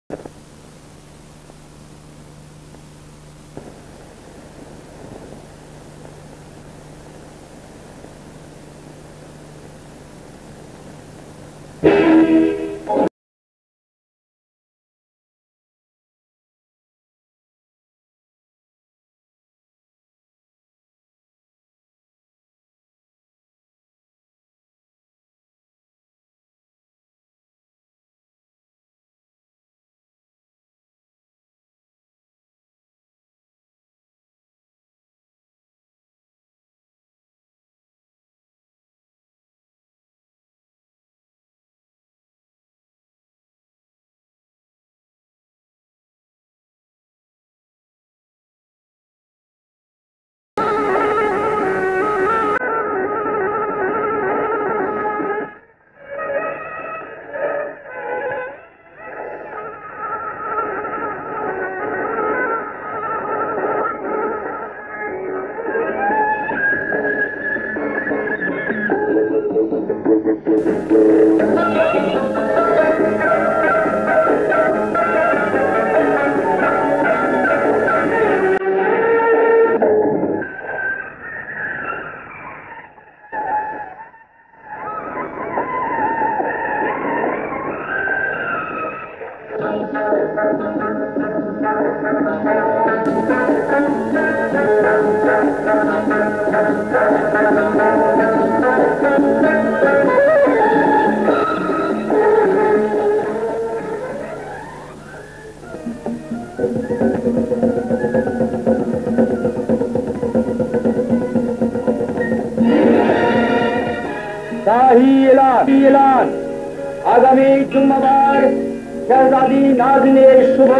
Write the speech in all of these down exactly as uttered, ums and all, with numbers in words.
आगामी जुम्मावार शहजादी नाज़नीर शुभ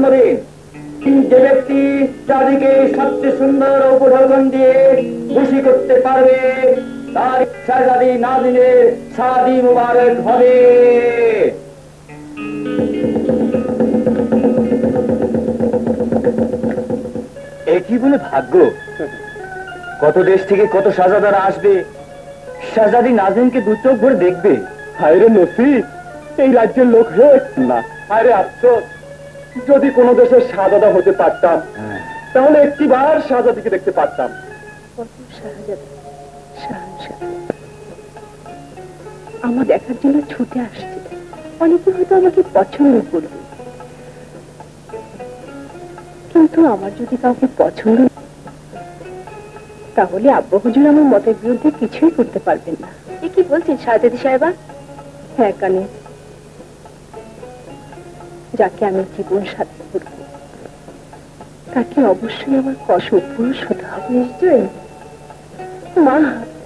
जन्मदिन जे व्यक्ति शादीके सबचेয়ে सुंदर उपढौकन দিয়ে খুশি করতে পারবে তার शहजादी नाज़नीर शादी मुबारक হবে। একই বলে ভাগ্য, কত দেশ থেকে কত শাহজাদারা আসবে, শাহজাদি নাজনীনকে দু চোখ ভরে দেখবে। হায় রে নসিব, এই রাজ্যের লোক হে না। হায় রে আফসোস, যদি কোনো দেশের শাহজাদা হতে পারতাম তাহলে একটিবার শাহজাদিকে দেখতে পারতাম। আমার দেখার জন্য ছুটে আসছে, অনেকে হয়তো আমাকে পছন্দ করবে, কিন্তু আমার যদি কাউকে পছন্দ তাহলে আব্বা হুজুর আমার মতের বিরুদ্ধে কিছুই করতে পারবেন না। এ কি বলছেন শাহজাদি সাহেবা? হ্যাঁ কানে, যাকে আমি জীবন সাথী করব তাকে অবশ্যই আমার কষ্ট পুরুষ হতে হবে। নিশ্চয়ই মা,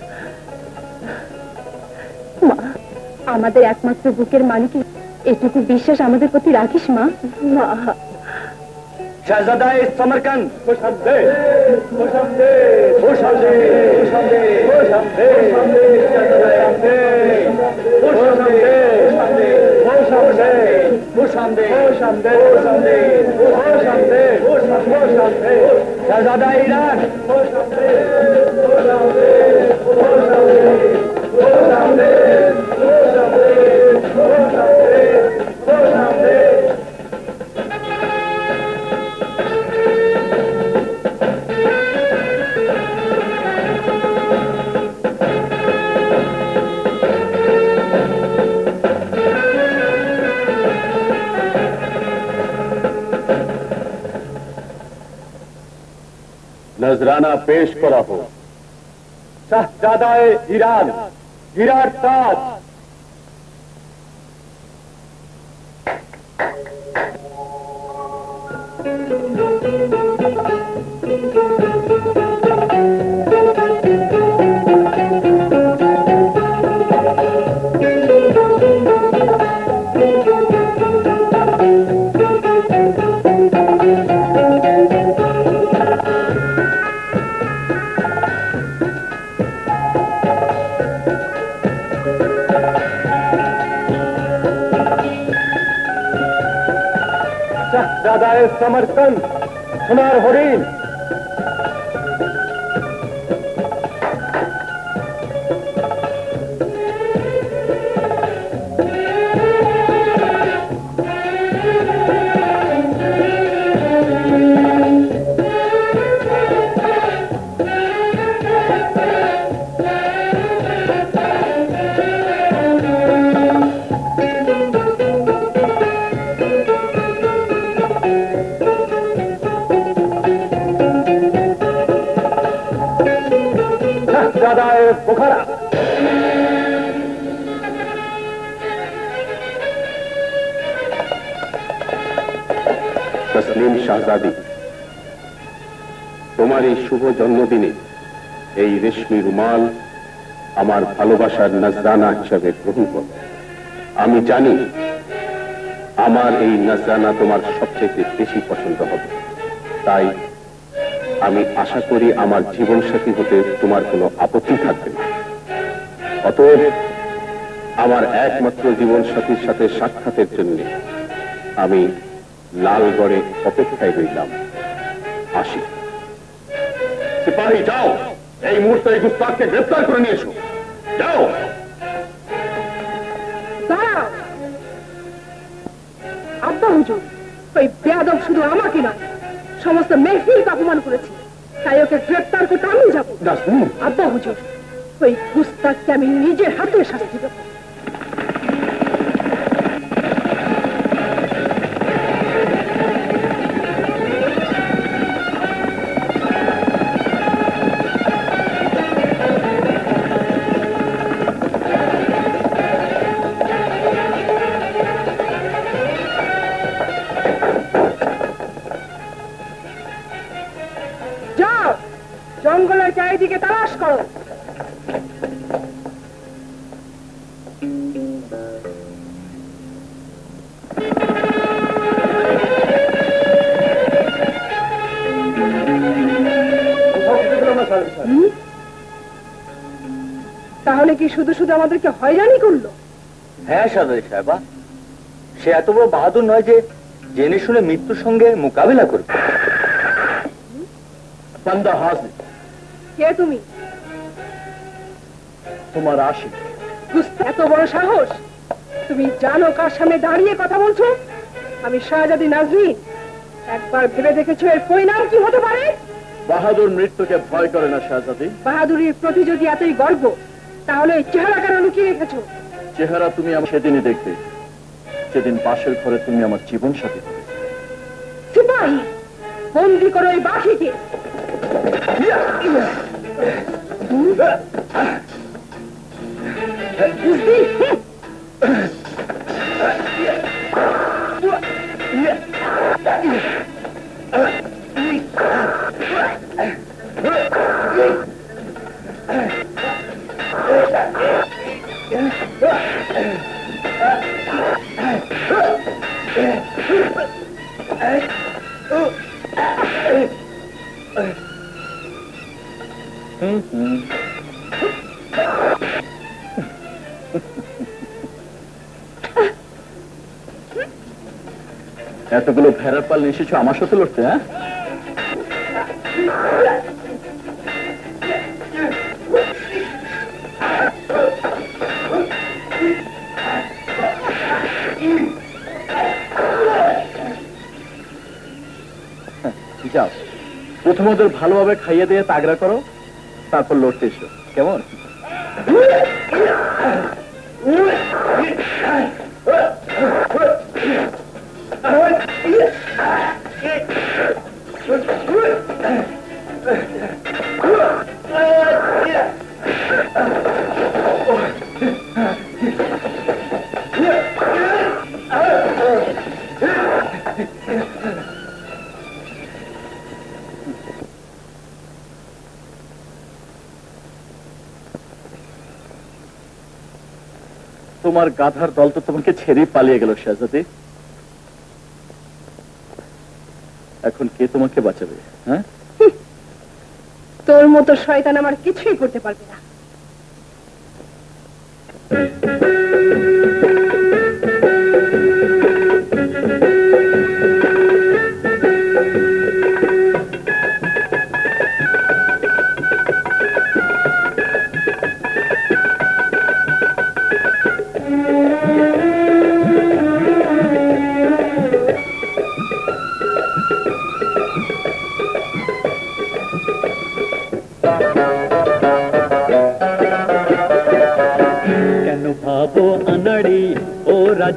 মা আমাদের একমাত্র বুকের মালিক, এটুকু বিশ্বাস আমাদের প্রতি রাখিস মা। মা शहजादा समरकंद खुश हमदे खुश हमदे खुश हमदे खुश हमदे खुश हमदे खुश हमदे खुश हमदे खुश हमदे खुश हमदे खुश हमदे खुश हमदे खुश हमदे खुश हमदे शहजादा ईरान खुश हमदे खुश हमदे खुश हमदे खुश हमदे खुश हमदे खुश हमदे खुश हमदे। नजराना पेश करा हो। शाहजादाए ईरान, हीरार ताज। शाहजादाए समरकंद, सोनार हरिण। पोखरा। तस्लीम शाहजादी, তোমার এই শুভ জন্মদিনে এই রেশমি রুমাল আমার ভালোবাসার নজরানা হিসেবে গ্রহণ করো। আমি জানি আমার এই নজরানা তোমার সবচেয়ে বেশি পছন্দ হবে, তাই আমি আশা করি আমার জীবনসাথী হতে তোমার কোনো আপত্তি থাকবে না। অতএব আমার একমাত্র জীবনসাথীর সাথে সাক্ষাতের জন্য আমি লালগড়ে অপেক্ষায় রইলাম। আসি। সিপাহী যাও, এই মুহূর্তে এই গুস্তাখকে গ্রেফতার করে নিয়ে এসো। যাও। আব্বা হুজুর, ওই বেয়াদব শুধু আমাকে নয় সমস্ত মেহফিলকে অপমান করেছে, তাই ওকে গ্রেফতার করতে আমি যাবো। আব্বা হুজুর, ওই গুস্তাখকে আমি নিজের হাতে শাস্তি দেব। জঙ্গলের চারিদিকে তালাশ করো। তাহলে কি শুধু শুধু আমাদেরকে হয়রানি করলো? হ্যাঁ সাদারি সাহেবা, সে এত বড় বাহাদুর নয় যে জেনে শুনে মৃত্যুর সঙ্গে মোকাবিলা করবে। বান্দা হাজির। কে তুমি? তোমার আশিক। এত বড় সাহস! তুমি জানো কার সামনে দাঁড়িয়ে কথা বলছো? আমি শাহজাদি নাজরিন। একবার ভেবে দেখেছো এর পরিণাম কি হতে পারে? বাহাদুর মৃত্যুকে ভয় করে না শাহজাদি। বাহাদুরির প্রতি যদি এতই গর্ব, তাহলে এই চেহারা কেন লুকিয়ে রেখেছো? চেহারা তুমি আমার সেদিনই দেখবে, সেদিন পাশের ঘরে তুমি আমার জীবন সাথী হবে। সিপাহী, বন্দি করো এই বাঘিকে। এতগুলো ভেড়ার পাল নিয়ে এসেছো আমার সাথে লড়তে? হ্যাঁ, যাও, প্রথম ওদের ভালোভাবে খাইয়ে দিয়ে তাগড়া করো, তারপর লড়তে এসো। কেমন? তোমার গাধার দল তো তোমাকে ছেড়ে পালিয়ে গেল শাহজাদি। এখন কে তোমাকে বাঁচাবে? হ্যাঁ, তোর মতো শয়তান আমার কিছুই করতে পারবে না।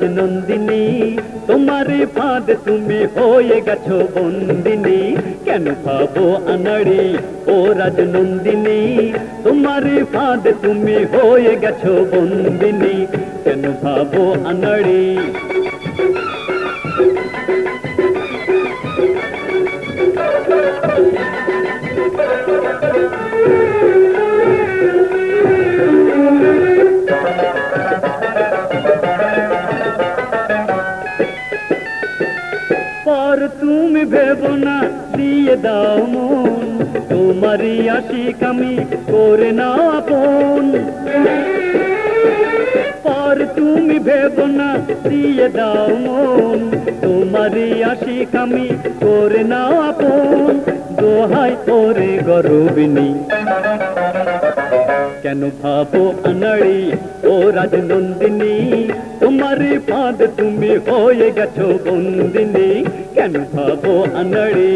রাজনন্দিনী তোমার ফাঁদ তুমি হয়ে গেছো বন্দিনী কেন ভাবো আনাড়ি ও রাজনন্দিনী তোমার ফাঁদ তুমি হয়ে গেছো বন্দিনী কেন ভাবো আনাড়ি पर तुम भेबो ना दिए दाओ मन तुम्हारी आशिक आमी करे ना आपन पर तुम भेबो ना दिए दाओ मन तुम्हारी आशिक आमी करे ना आपन दोहाई ओरे गरबिनी কেন ভাবো আনাড়ি ও রাজনন্দিনী তোমার ফাঁদ তুমি হয়ে গেছো বন্দিনী কেন ভাবো আনাড়ি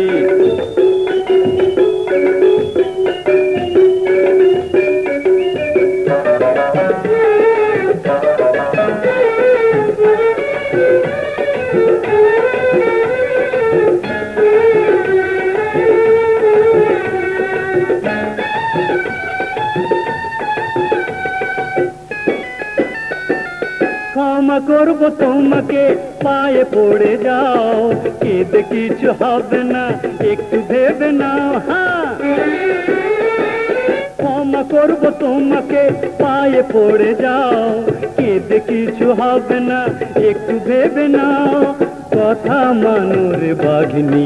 ক্ষমা করবো তোমাকে পায়ে পড়ে যাও কেঁদে কিছু হবে না একটু ভেবে নাও হ্যাঁ ক্ষমা করবো তোমাকে পায়ে পড়ে যাও কেঁদে কিছু হবে না একটু ভেবে নাও কথা মানুর বাঘিনী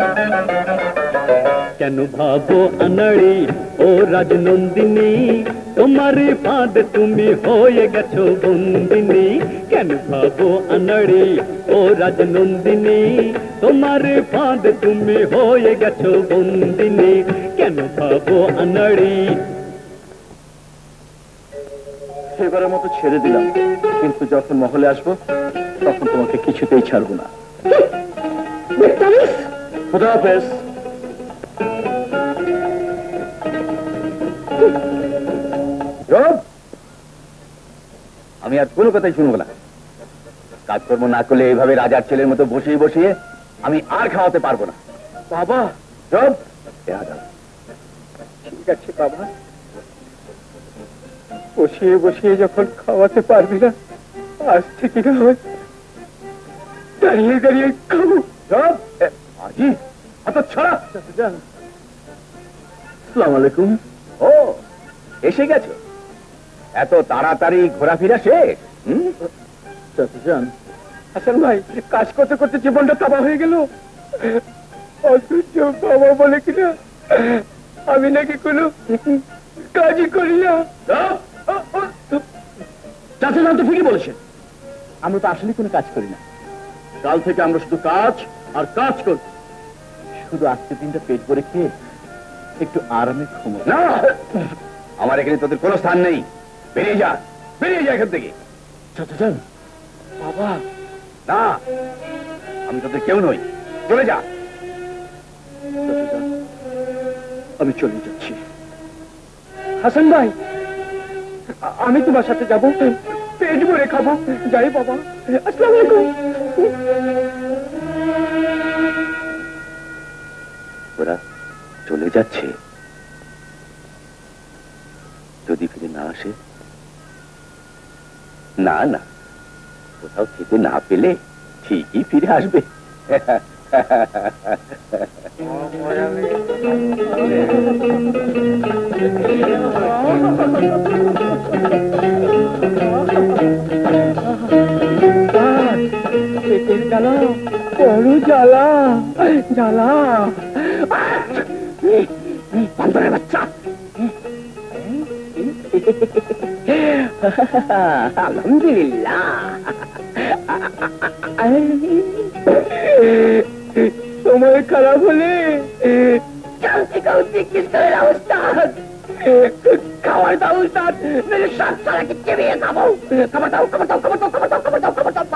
কেন ভাবো আনাড়ি ও রাজনন্দিনী তোমার ফাঁদ তুমি হয়ে গেছো বন্দিনী কেন ভাবো আনাড়ি ও রাজনন্দিনী তোমার ফাঁদ তুমি হয়ে গেছো বন্দিনী কেন ভাবো আনাড়ি সেবারের মতো ছেড়ে দিলাম কিন্তু যখন মহলে আসবো তখন তোমাকে কিছুতেই ছাড়বো না খোদা হাফেজ আমি আর কোনো কথাই শুনবো না কাজকর্ম না করলে এইভাবে রাজার ছেলের মতো বসিয়ে বসিয়ে আমি আর খাওয়াতে পারবো না বাবা রব ঠিক আছে বাবা বসিয়ে বসিয়ে যখন খাওয়াতে পারবি না আজ থেকে দাঁড়িয়ে দাঁড়িয়ে খাবো রব আজি অত ছড়া আসসালামু আলাইকুম ও এসে গেছো এত তাড়াতাড়ি ঘোরাফেরা শেষ চাচাজান হাসান ভাই কাজ করতে করতে জীবনটা তাবা হয়ে গেল অথচ বাবা বলে কিনা আমি নাকি কোনো কাজই করি না চাচাজান তো ঠিকই বলেছেন আমরা তো আসলে কোনো কাজ করি না কাল থেকে আমরা শুধু কাজ আর কাজ করি শুধু আজকের দিনটা পেট ভরে খেয়ে একটু আরামে ঘুমো না আমার এখানে তোদের কোনো স্থান নেই বেরিয়ে যা বেরিয়ে যা এখান থেকে চাচাজান বাবা না আমি তোদের কেউ নই চলে যা আমি চলে যাচ্ছি হাসান ভাই আমি তোমার সাথে যাবো পেট ভরে খাবো যাই বাবা আসসালামু আলাইকুম ওরা চলে যাচ্ছে যদি ফিরে না আসে না না কোথাও খেতে না পেলে ঠিকই ফিরে আসবে পেটের জ্বালা বড় জ্বালা জ্বালা বান্দরের বাচ্চা আলহামদুলিল্লাহ সময় খারাপ হলে খাবার দাও উস্তাদ সাত সারাকে চেবিয়ে খাবো খাবার দাও খাবার দাও খাবার দাও খাবার দাও খাবার দাও খাবার দাও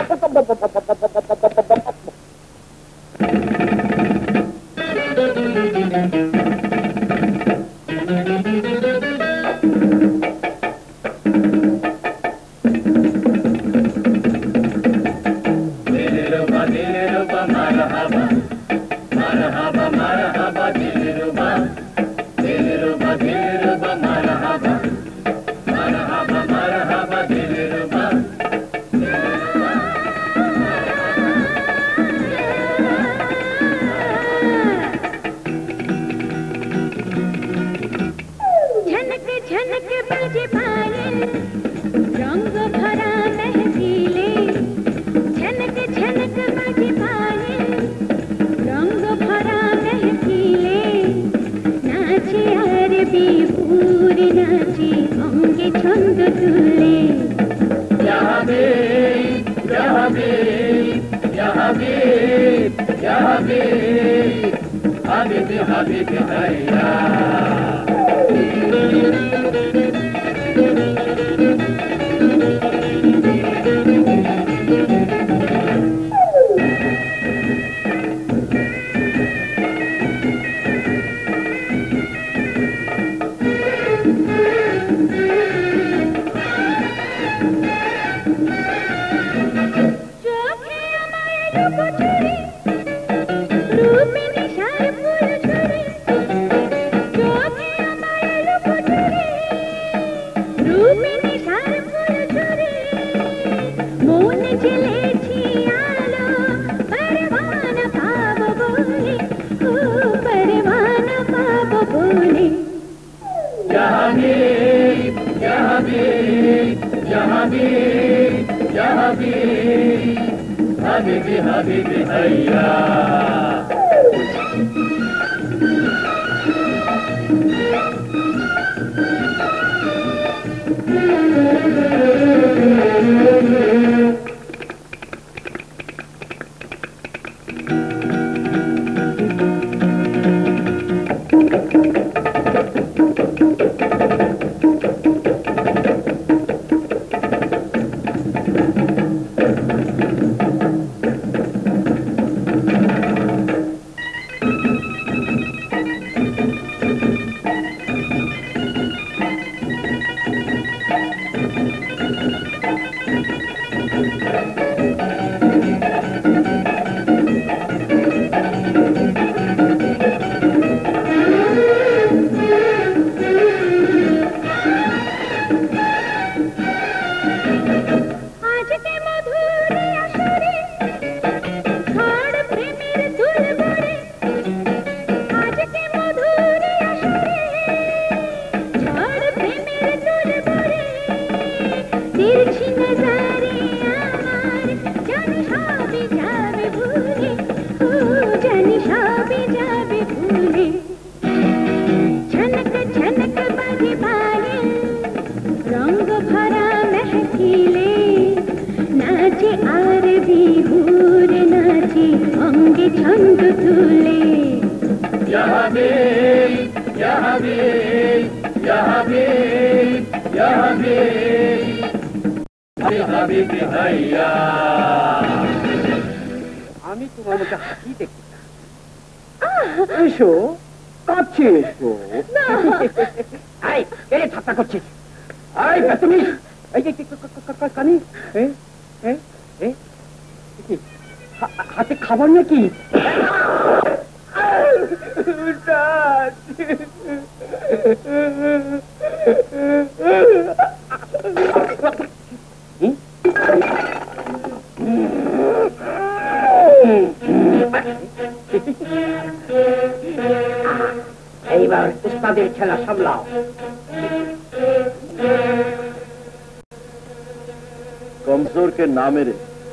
कमजोर के ना मेरे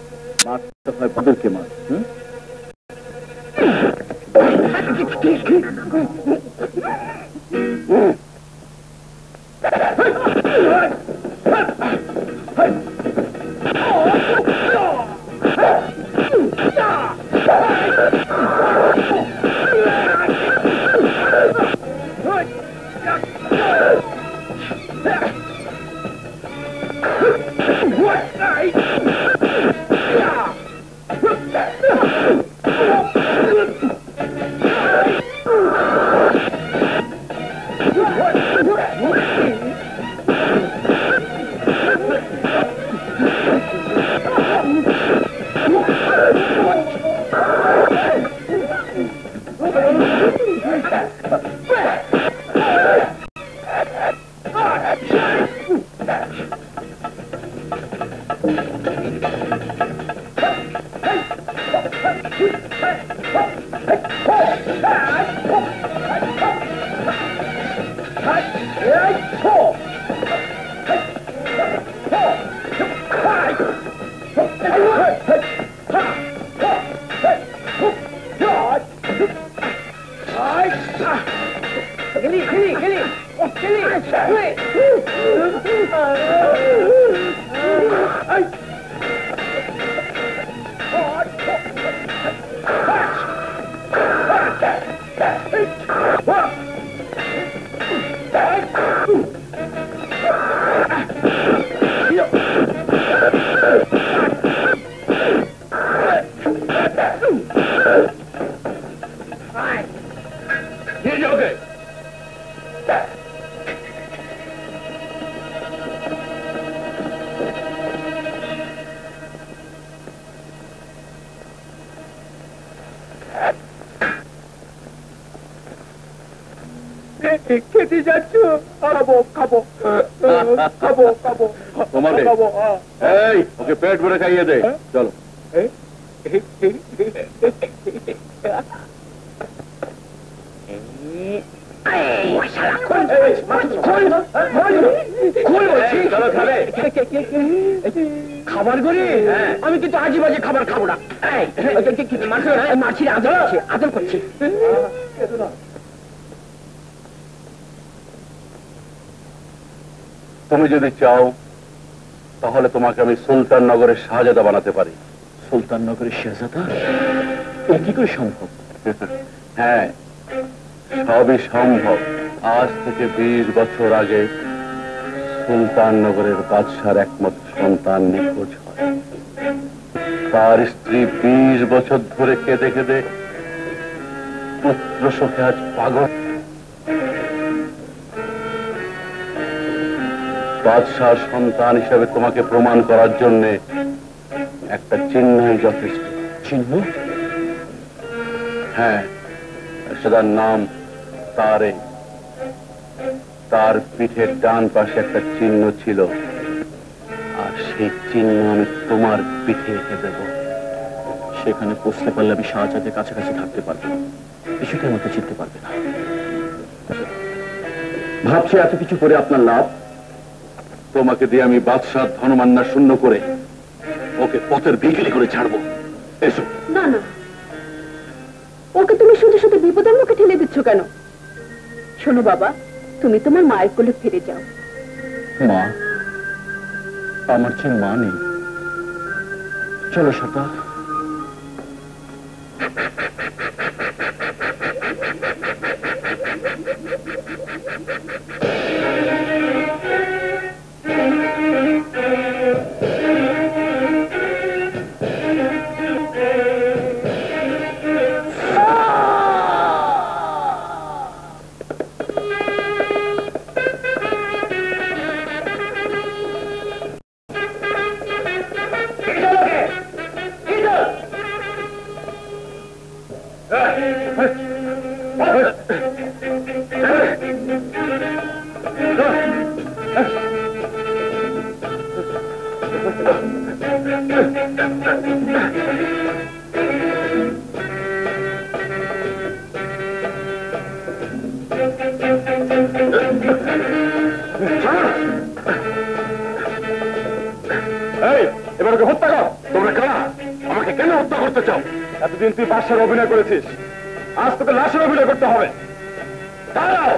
मार बदल के मार খেতে যাচ্ছ? খাবো খাবো খাবো খাবো তোমাকে খাবো। এই ওকে পেট ভরে খাইয়ে দে। চলো। খাবার করি আমি কিন্তু আজে বাজে খাবার খাবো না। মাছির আদর করছে আদর করছে। তুমি যদি চাও তাহলে তোমাকে আমি সুলতান নগরের শাহজাদা বানাতে পারি। সুলতান নগরের শাহজাদা? এ কি করে সম্ভব? হ্যাঁ, সবই সম্ভব। আজ থেকে বিশ বছর আগে সুলতান নগরের বাদশার একমাত্র সন্তান নিখোঁজ হয়। তার স্ত্রী বিশ বছর ধরে কেঁদে কেঁদে পুত্র শোকে আজ পাগল। বাদশার সন্তান হিসেবে তোমাকে প্রমাণ করার জন্য একটা চিহ্নই যথেষ্ট। চিহ্ন? হ্যাঁ, সেটার নাম তারে। তার পিঠের ডান পাশে একটা চিহ্ন ছিল, আর সেই চিহ্ন আমি তোমার পিঠে এঁকে দেব। সেখানে পৌঁছতে পারলে আমি শাহজাদের কাছাকাছি থাকতে পারবো না, কিছুতে আমাকে চিনতে পারবে না। ভাবছি এত কিছু করে আপনার লাভ? তোমাকে দিয়ে আমি বাদশাহ ধনমান্না শূন্য করে ওকে পথের বিক্রি করে ছাড়বো। এসো। না না, ওকে তুমি শুধু শুধু বিপদের মুখে ঠেলে দিচ্ছ কেন? শোনো বাবা, তুমি তোমার মায়ের কোলে ফিরে যাও। মা? আমার চেয়ে মা নেই। চলো সর্দার। এবার ওকে হত্যা কর। তোমরা কারা? আমাকে কেন হত্যা করতে চাও? এতদিন তুই বাদশার অভিনয় করেছিস, আজ তোকে লাশের অভিনয় করতে হবে। দাঁড়াও।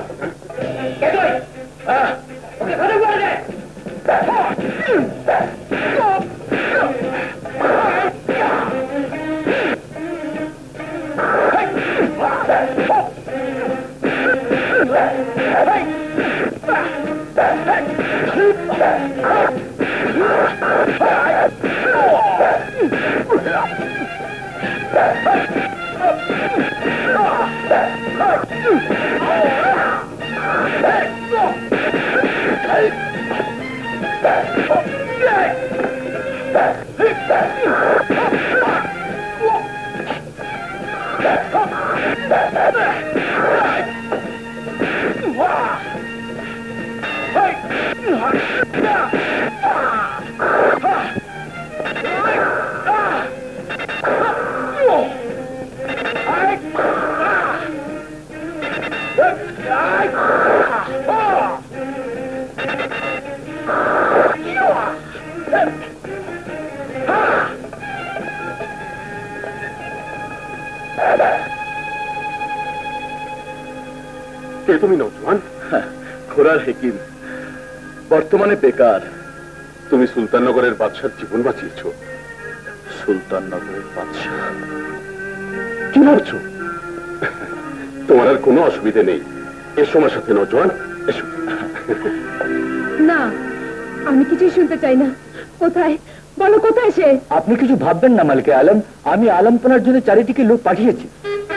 কে তুমি নওজোয়ান? ঘোড়ার হেকিম, বর্তমানে বেকার। তুমি সুলতাননগরের বাদশার জীবন বাঁচিয়েছ। সুলতাননগরের বাদশাহ? কি ভাবছো? তোমার আর কোনো অসুবিধে নেই। এসো আমার সাথে নওজোয়ান, এসো। না, আমি কিছুই শুনতে চাই না। কোথায় বলো, কোথায় সে? আপনি কিছু ভাববেন না মালিকে আলম, আমি আলমপনার জন্য চারিদিকে লোক পাঠিয়েছি।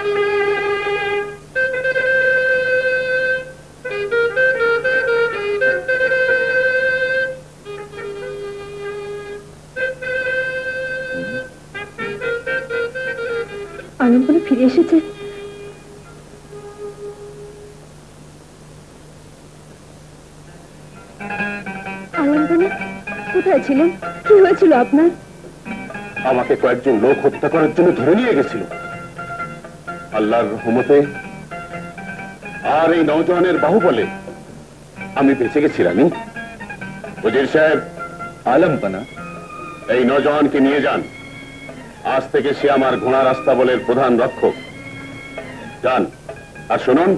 আলমপনা ফিরে এসেছে। আলমপনা কোথায় ছিলেন? কি হয়েছিল আপনার? আমাকে কয়েকজন লোক হত্যা করার জন্য ধরে নিয়ে গেছিল। আল্লাহর রহমতে আর এই নওজোয়ানের বাহুবলে আমি বেঁচে গেছিলাম। ওজির সাহেব, আলমপনা এই নওজোয়ানকে নিয়ে যান। আজ থেকে সে আমার ঘোড়া রাস্তা বলের প্রধান রক্ষক। যান, আর শুনুন,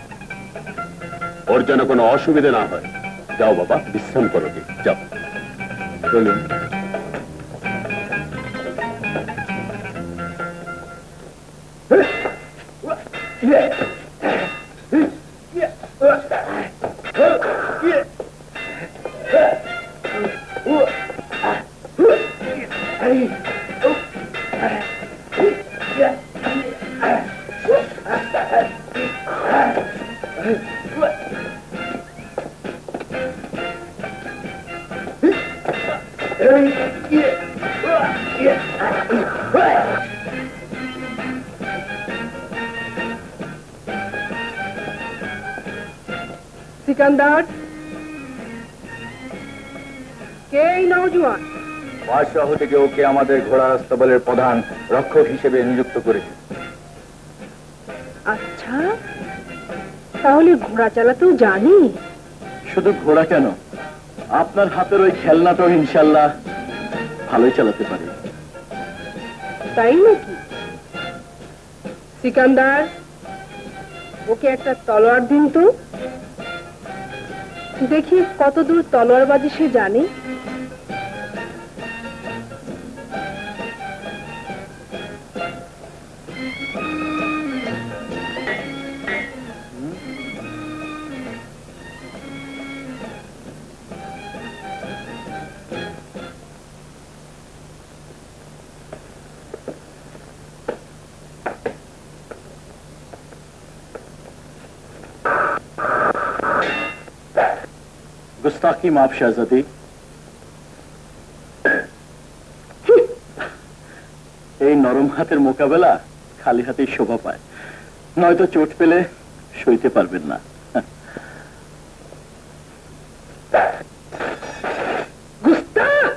ওর যেন কোনো অসুবিধা না হয়। যাও বাবা, বিশ্রাম করো, যাও। চলুন। সিকান্দার, কে এই নওজোয়ান? বাদশাহ থেকে ওকে আমাদের ঘোড়া রাস্তা বলের প্রধান রক্ষক হিসেবে নিযুক্ত করেছে। আচ্ছা, তাহলে ঘোড়া চালাতেও জানি? শুধু ঘোড়া কেন, আপনার হাতের ওই খেলনাটাও ইনশাল্লাহ ভালোই চালাতে পারি। তাই নাকি? সিকান্দার, ওকে একটা তলোয়ার দিন তো, দেখি কতদূর তলোয়ারবাজি সে জানে। गुस्ताखी माफ शहजादी। এই নরম হাতের মোকাবেলা খালি হাতেই শোভা পায়, নয়তো চোট পেলে সইতে পারবেন না। গুস্তাখ!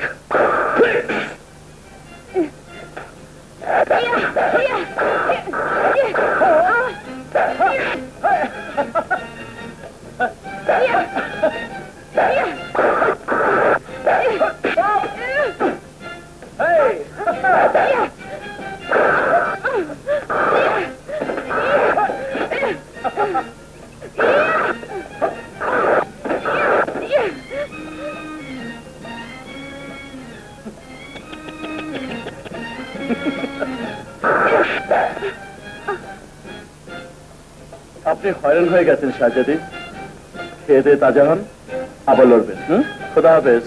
আপনি হয়রান হয়ে গেছেন শাহজাদি, খেয়ে দিয়ে তাজা হন, আবার লড়বেন। হুম, খোদা হাফেজ।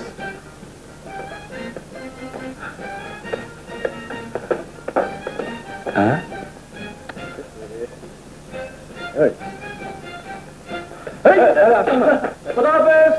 হ্যাঁ, খোদা হাফেজ।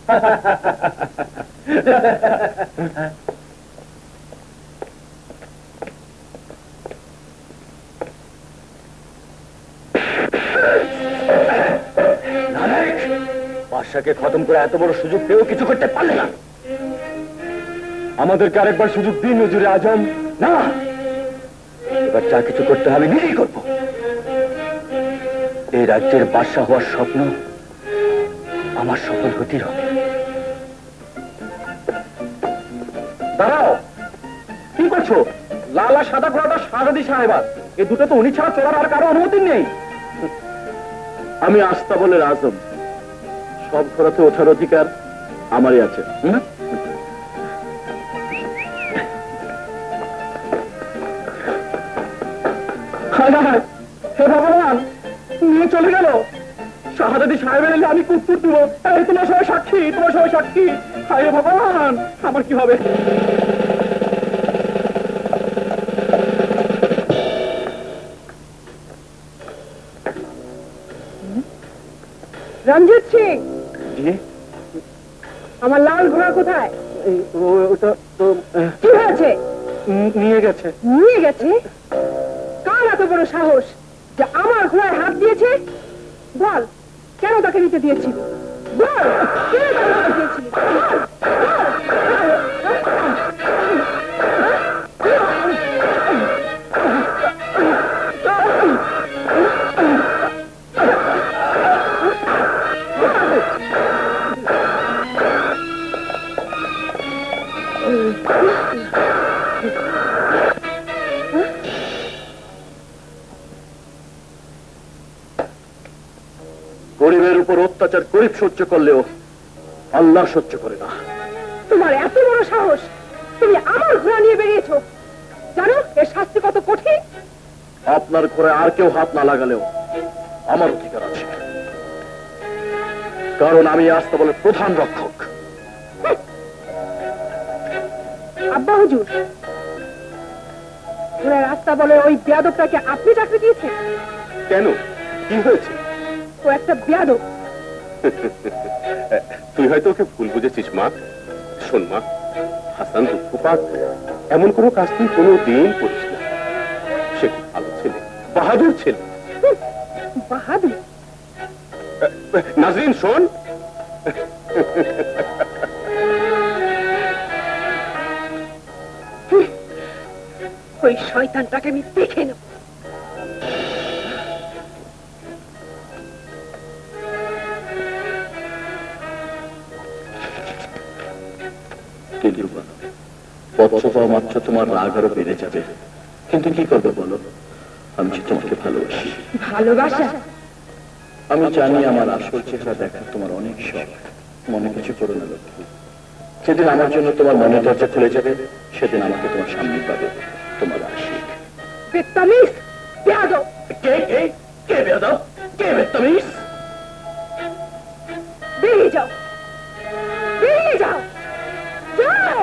বাদশাকে খতম করে এত বড় সুযোগ পেয়েও কিছু করতে পারলে না। আমাদেরকে আরেকবার সুযোগ দিন নজরে আজম। না, এবার যা কিছু করতে হবে নিজেই করব। এই রাজ্যের বাদশা হওয়ার স্বপ্ন আমার সফল হতেই হবে। দাঁড়াও, কি করছো? লাল আর সাদা ঘোড়াটা শাহজাদি সাহেবার, এই দুটো তো উনি ছাড়া চলার আর কারো অনুমতি নেই। আমি আস্তাবলের আজম, সব ঘোড়াতে ওঠার অধিকার আমারই আছে। হে ভগবান, নিয়ে চলে গেল। শাহজাদি সাহেবের এলে আমি কুকুর দেবো। এই তোমার সবাই সাক্ষী, তোমার সবাই সাক্ষী। হায় ভগবান, আমার কি হবে? রঞ্জিত সিং, আমার লাল ঘোড়া কোথায়? ওটা তো কি হয়েছে? নিয়ে গেছে। নিয়ে গেছে? কার এত বড় সাহস যে আমার ঘোড়ায় হাত দিয়েছে? বল, কেন তাকে নিতে দিয়েছিল? বল, কেন তাকে নিতে দিয়েছিল? বল, গরিবের উপর অত্যাচার গরিব সহ্য করলেও আল্লাহ সহ্য করে না। তোমার এত বড় সাহস, তুমি আমার ঘোড়া নিয়ে বেরিয়েছো। জানো এর শাস্তি কত কঠিন? আপনার ঘরে আর কেউ হাত না লাগালেও আমার অধিকার আছে, কারণ আমি আস্তাবলের প্রধান রক্ষক। আব্বা হুজুর, ঘোড়ার রাস্তা বলে ওই বেয়াদবটাকে আপনি চাকরি দিয়েছেন? কেন, কি হয়েছে? ও একটা বেয়াদব। তুই হয়তো ওকে ভুল বুঝেছিস মা। শোন মা, হাসান দুঃখ পাক এমন কোনো কাজ তুই কোনো দিন করিস না। সে খুব ভালো ছেলে, বাহাদুর ছেলে। বাহাদুর? নাজরিন শোন, ওই শয়তানটাকে আমি দেখে নেব। পত্র পাওয়া মাত্র তোমার রাগ আরো বেড়ে যাবে, কিন্তু কি করবে বলো? আমি যে তোমাকে ভালোবাসি। ভালোবাসা? আমি জানি আমার আসল চেহারা দেখার তোমার অনেক শখ। মনে কিছু করো না লক্ষ্মী। সেদিন আমার জন্য তোমার মনের দরজা খুলে যাবে, সেদিন আমাকে তোমার সামনে পাবে তোমার আশিক। বেত্তামিজ, বেয়াদব। কে কে কে বেয়াদব? কে বেত্তামিজ? বেরিয়ে যাও, বেরিয়ে যাও, যাও।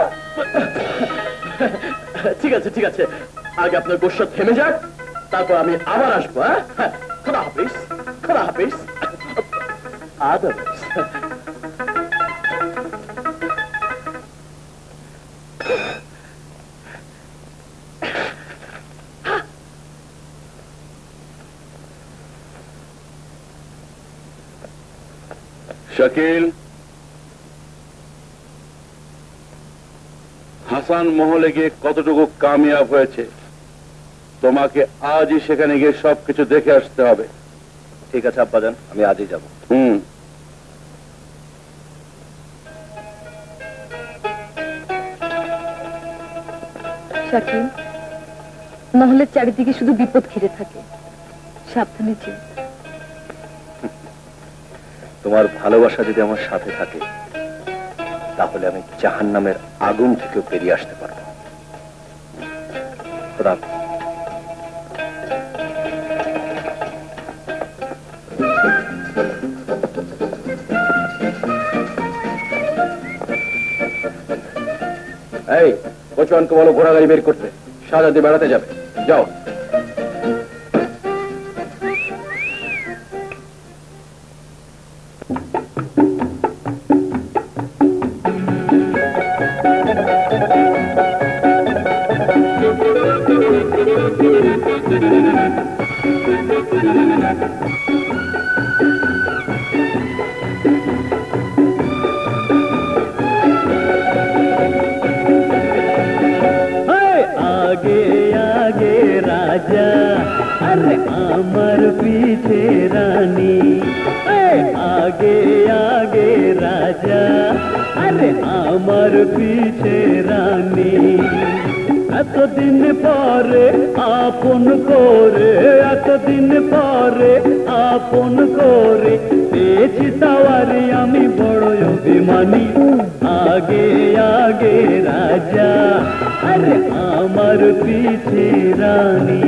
ঠিক আছে ঠিক আছে, আগে আপনার গোসা থেমে যাক, তারপর আমি আবার আসবো। হ্যাঁ, খোদা হাফিজ, খোদা হাফিজ, আদব। শাকিল, হাসান মহলে গিয়ে কতটুকু কামিয়াব হয়েছে তোমাকে আজই সেখানে গিয়ে সবকিছু দেখে আসতে হবে। ঠিক আছে আব্বাজান, আমি আজই যাব। হুম। শাকিল, মহলের চারিদিকে শুধু বিপদ ঘিরে থাকে, সাবধানে যেও। তোমার ভালোবাসা যদি আমার সাথে থাকে তাহলে আমি জাহান্নামের আগুন থেকেও বেরিয়ে আসতে পারবো। খোদা হাফেজ। এই কোচওয়ানকে বলো ঘোড়া গাড়ি বের করতে, শাহজাদি বেড়াতে যাবে। যাও। अरे अमर पीछे रानी, आगे आगे राजा, अरे अमर पीछे रानी। এতদিন পরে আপন করে, এতদিন পরে আপন করে পেয়েছি তাওয়ারি আমি বড় অভিমানী। আগে আগে রাজা, अरे अमर पीछे रानी।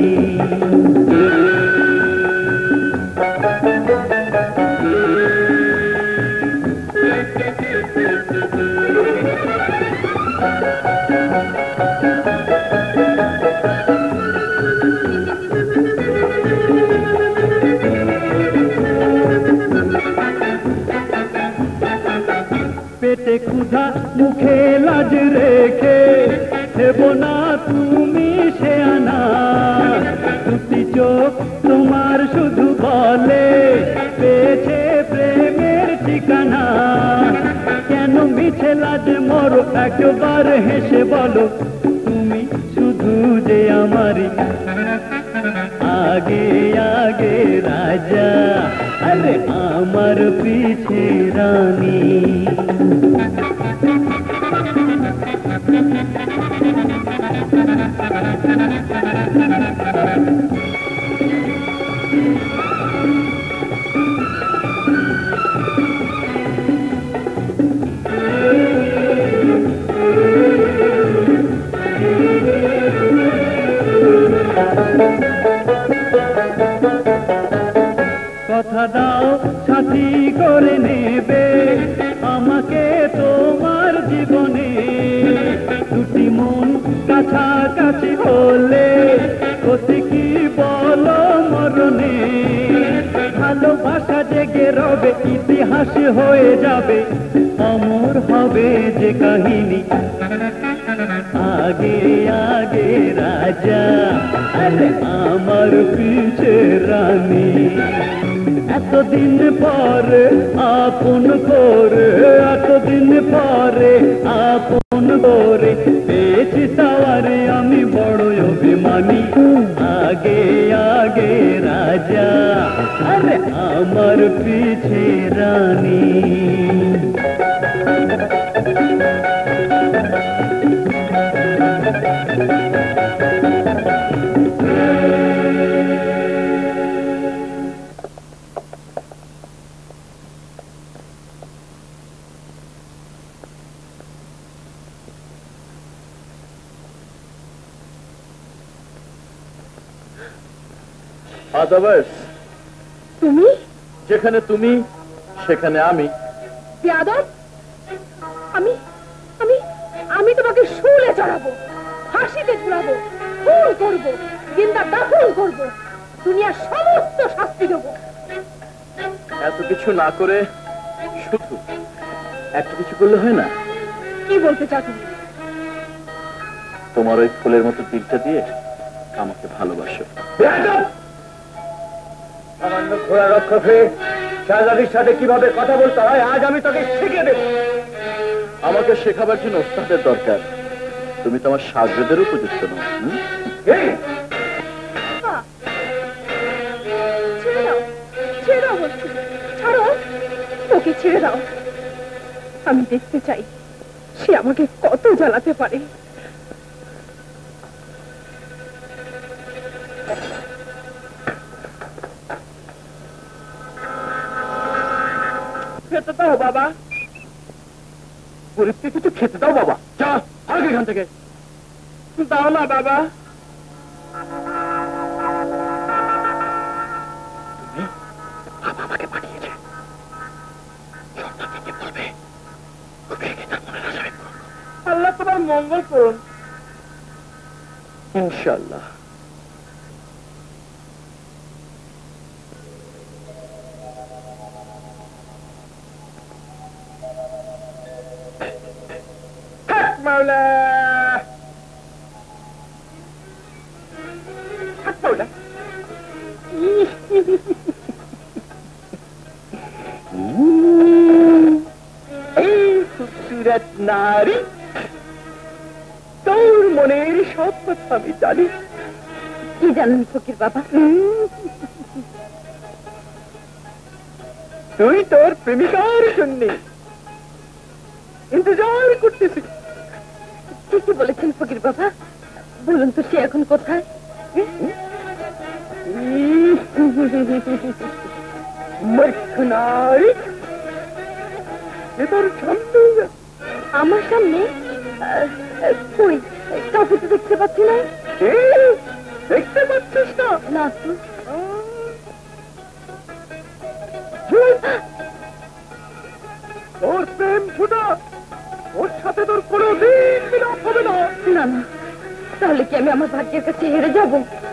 पेटे क्षुधा मुखे लाज रेखे देबो ना তুমি সে আনা। দুটি চোখ তোমার শুধু বলে পেয়েছে প্রেমের ঠিকানা। কেন মিছে লাজ মরো একবার হেসে বলো তুমি শুধু যে আমারই। আগে আগে রাজা, अरे अमर पीछे रानी। কথা দাও সাথী করে নেবে আমাকে তোমার জীবনে। দুটি মন কাছাকাছি হলে ক্ষতি কি বলো মরণে। ভালোবাসা জেগে রবে ইতিহাস হয়ে যাবে অমর হবে যে কাহিনী। आगे आगे राजा, अरे अमर पीछे रानी। এতদিন পরে আপন করে, এতদিন পরে আপন করে পেয়েছি তাওয়ারে আমি বড় অভিমানী। আগে আগে রাজা, अरे अमर पीछे रानी। আদাবাস তুমি যেখানে তুমি সেখানে আমি। বেয়াদব, আমি আমি আমি তোমাকে শুলে চড়াবো, ফাঁসিতে ঝুলাবো, খুন করবো, জিন্দা দাফন করবো, দুনিয়ার সমস্ত শাস্তি দেবো। এত কিছু না করে শুধু একটা কিছু করলে হয় না? কি বলতে চাও তুমি? তোমার ওই ফুলের মতো দিলটা দিয়ে আমাকে ভালোবাসো। সামান্য ঘোড়া রক্ষক হয়ে শাহজাদির সাথে কিভাবে কথা বলতে হয় আজ আমি তোকে শিখিয়ে দেব। আমাকে শেখাবার জন্য ওস্তাদের দরকার, তুমি তোমার শাগরেদের উপযুক্ত নও। ছেড়ে দাও, ছেড়ে দাও বলছি, ছাড়ো ওকে, ছেড়ে দাও। আমি দেখতে চাই সে আমাকে কত জ্বালাতে পারে। খেতে দাও বাবা, গরিবকে কিছু খেতে দাও বাবা। যা ভাগ এখান থেকে। দাও না বাবা। বাবা আমাকে পাঠিয়েছে, সর্দারকে বলবে আল্লাহ তোমার মঙ্গল করুন। ইনশাআল্লাহ। মাওলা হক মাওলা এই খুবসুরত নারী তোর মনের সব কথা আমি জানি কি জানেন ফকির বাবা তুই তোর প্রেমিকার জন্য ইন্তজার করতেছিস কি কি বলেছেন ফকির বাবা বলুন তো সে এখন কোথায় মূর্খনারী এ তোর সামনে আমার সামনে কই কাউকে তো দেখতে পাচ্ছি না দেখতে পাচ্ছিস না না তো তোর প্রেম ছুটা ওর সাথে তোর কোনো দিন মিলাপ হবে না না না তাহলে কি আমি আমার ভাগ্যের কাছে হেরে যাব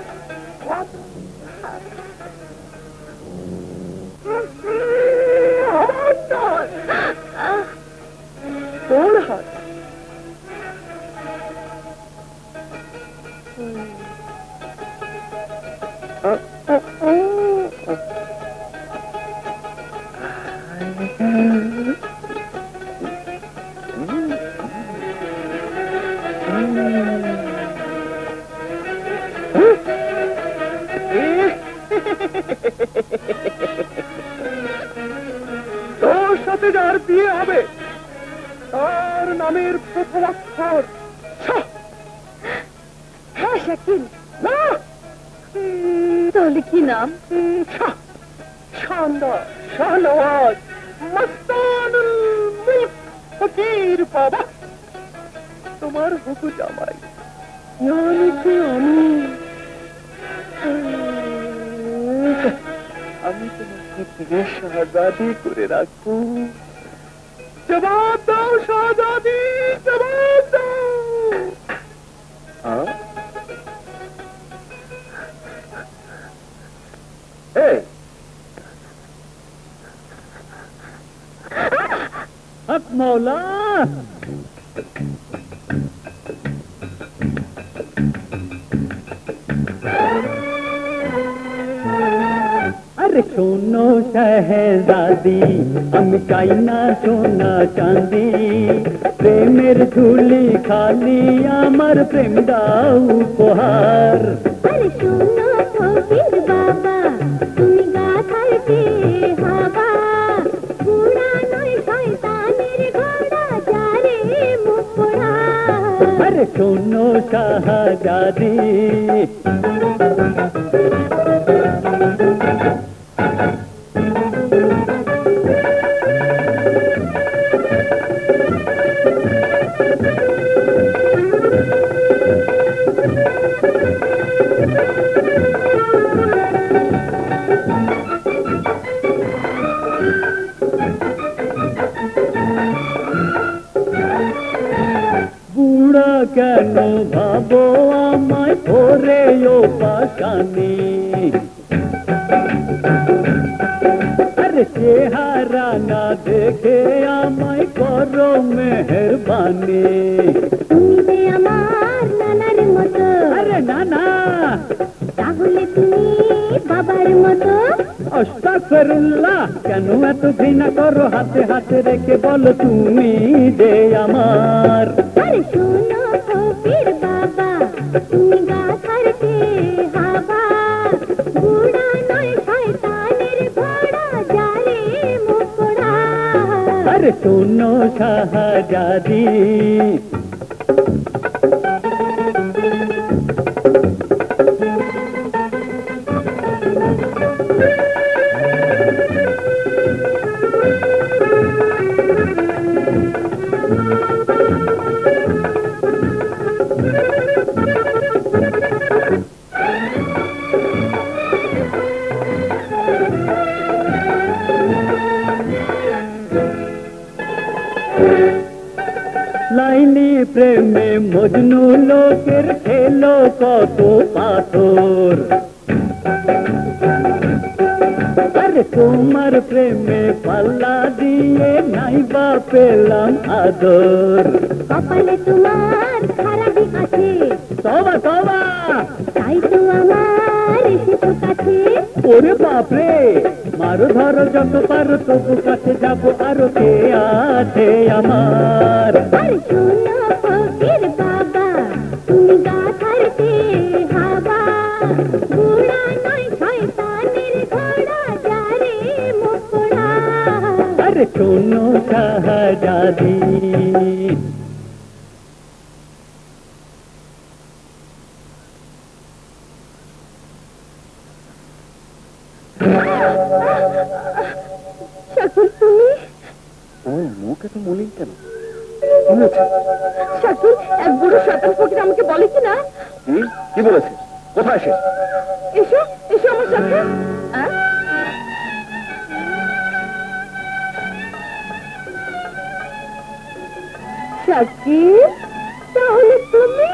তোর হাত তোর সাথে যার বিয়ে হবে তার নামের প্রথম অক্ষর হ্যাঁ শাকিল না তাহলে কি নাম শানদার শাহনওয়াজ মস্তানুল মুলক ফকির বাবা তোমার হুকু জামাই यानी कि আমি আমি তোমাকে ফিরে শাহজাদি করে রাখবো জবাব দাও শাহজাদি জবাব দাও এই हक मौला अरे सुनो शहजादी আমি চাই না সোনা চাঁদি প্রেমের ঝুলি খালি আমার প্রেম দাও উপহার अरे सुनो फकीर बाबा তুমি গাথাইতে হাবা ঘোড়া নয় শয়তানের ঘোড়া যারে মুপড়া अरे सुनो शाहजादी বুড়া কেন ভাবো আমায় করে ও পাশানি আরে চেহারা না দেখে আমায় করো মেহরবানি তুমি যে আমার নানার মতো আরে নানা তাহলে তুমি বাবার মতো আস্তাগফিরুল্লাহ কেন এত ঘৃণা করো হাতে হাতে রেখে বলো তুমি যে আমার अरे सुनो फकीर बाबा তুমি গাথাইতে হাবা ঘোড়া নয় শয়তানের ঘোড়া যারে মুপড়া अरे सुनो शाहजादी লাইনি প্রেমে মজনু লোকের খেলো কত পাথর আরে তোমার প্রেমে পাল্লা দিয়ে নাইবা পেলাম আদর কপালে তোমার খারাপই আছে তবা তবা তাই তো আমার এসেছো কাছে ওরে বাপরে মারো ধরো যত পারো তবু কাছে যাবো আরো কে আছে আমার আরে শোনো ফকির বাবা তুমি গাথারতে হাওয়া ঘোড়া নয় শয়তানের ঘোড়া যারে মোকড়া আরে শোনো শাহজাদি শাকিল তুমি ওই মুখ এত মলিন কেন শাকিল এক বুড়ো শয়তান ফকির আমাকে বলে কি না কি কি বলেছে কোথায় সে এসো এসো আমার সাথে আহ? শাকিল তাহলে তুমি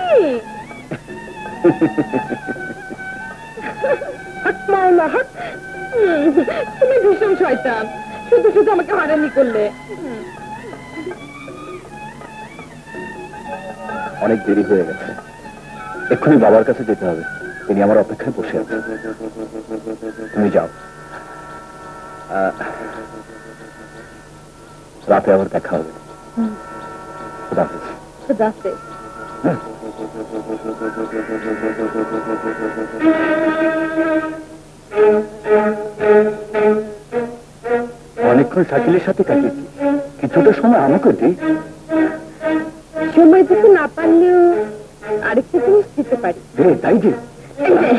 হাট মাওলা হাট হুম, তুমি ভীষণ শয়তান শুধু শুধু আমাকে হারানি করলে অনেক দেরি হয়ে গেছে এক্ষুনি বাবার কাছে যেতে হবে তিনি আমার অপেক্ষায় বসে আছেন তুমি যাও আহ, রাতে আবার দেখা হবে খুদা হাফেজ। খুদা হাফেজ। অনেকক্ষণ শাকিলের সাথে কাটিয়েছি কিছুটা সময় আমাকে দিই সময় দিতে না পারলেও আরেকটা জিনিস দিতে পারি দে তাই যে এই যে।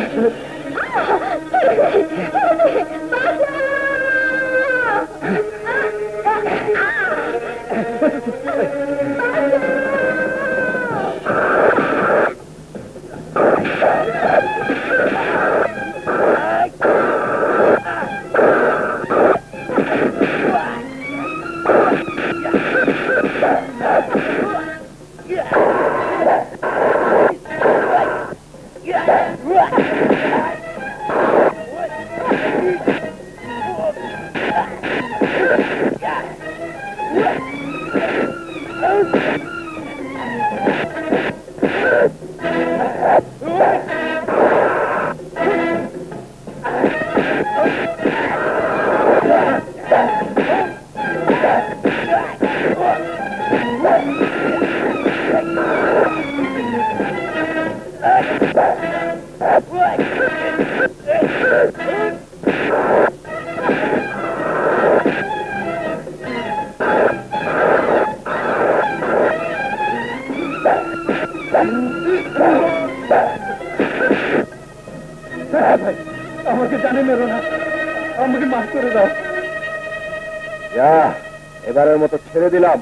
আমাকে জানে মেরো না আমাকে মাফ করে দাও যা এবারের মতো ছেড়ে দিলাম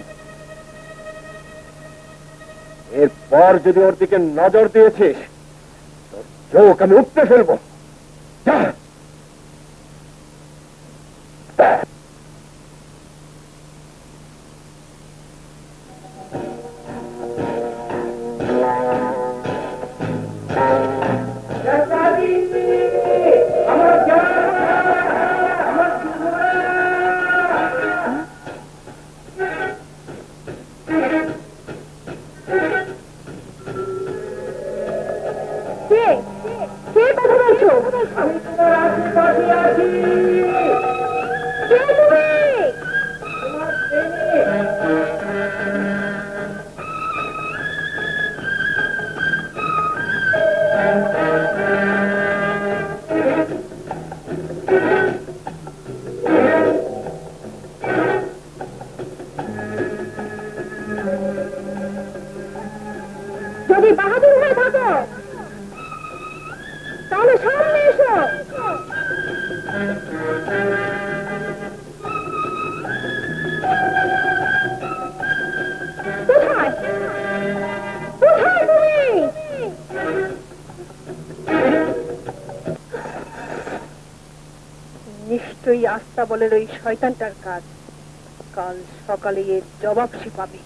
এরপর যদি ওর দিকে নজর দিয়েছিস তোর চোখ আমি উপড়ে ফেলবো যা যদি বাহাদুর হয়ে থাকো তাহলে সামনে এসো কোথায় কোথায় তুমি নিশ্চয়ই আস্থা বলের ওই শয়তানটার কাজ কাল সকালে এর জবাব সে পাবে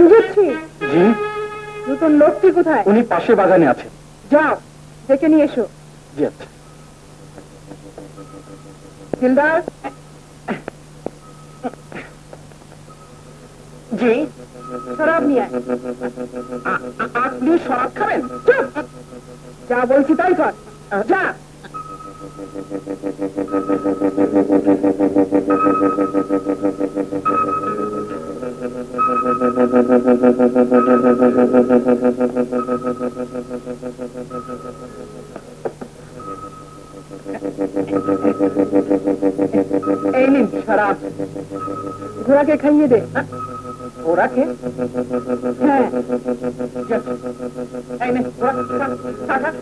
রঞ্জিত সিং, জি। নতুন লোকটি কোথায়? উনি পাশে বাগানে আছে। যাও ডেকে নিয়ে এসো। জি আচ্ছা। দিলদার। জি। শরাব নিয়ে আয়। আপনি শরাব খাবেন? চুপ! যা বলছি তাই কর। যা। এই নিন শরাব। ঘোড়াকে খাইয়ে দে। ওরাকে? হ্যাঁ। এই নে, ঘোড়া, খা, খা, খা।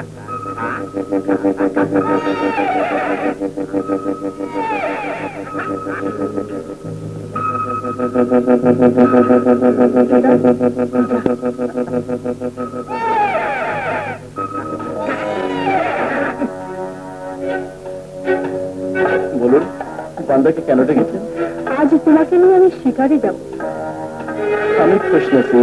বলুন, বান্দাকে কেন ডেকেছেন? আজ তোমাকে নিয়ে আমি শিকারে যাব। আমি কৃষ্ণ সিং।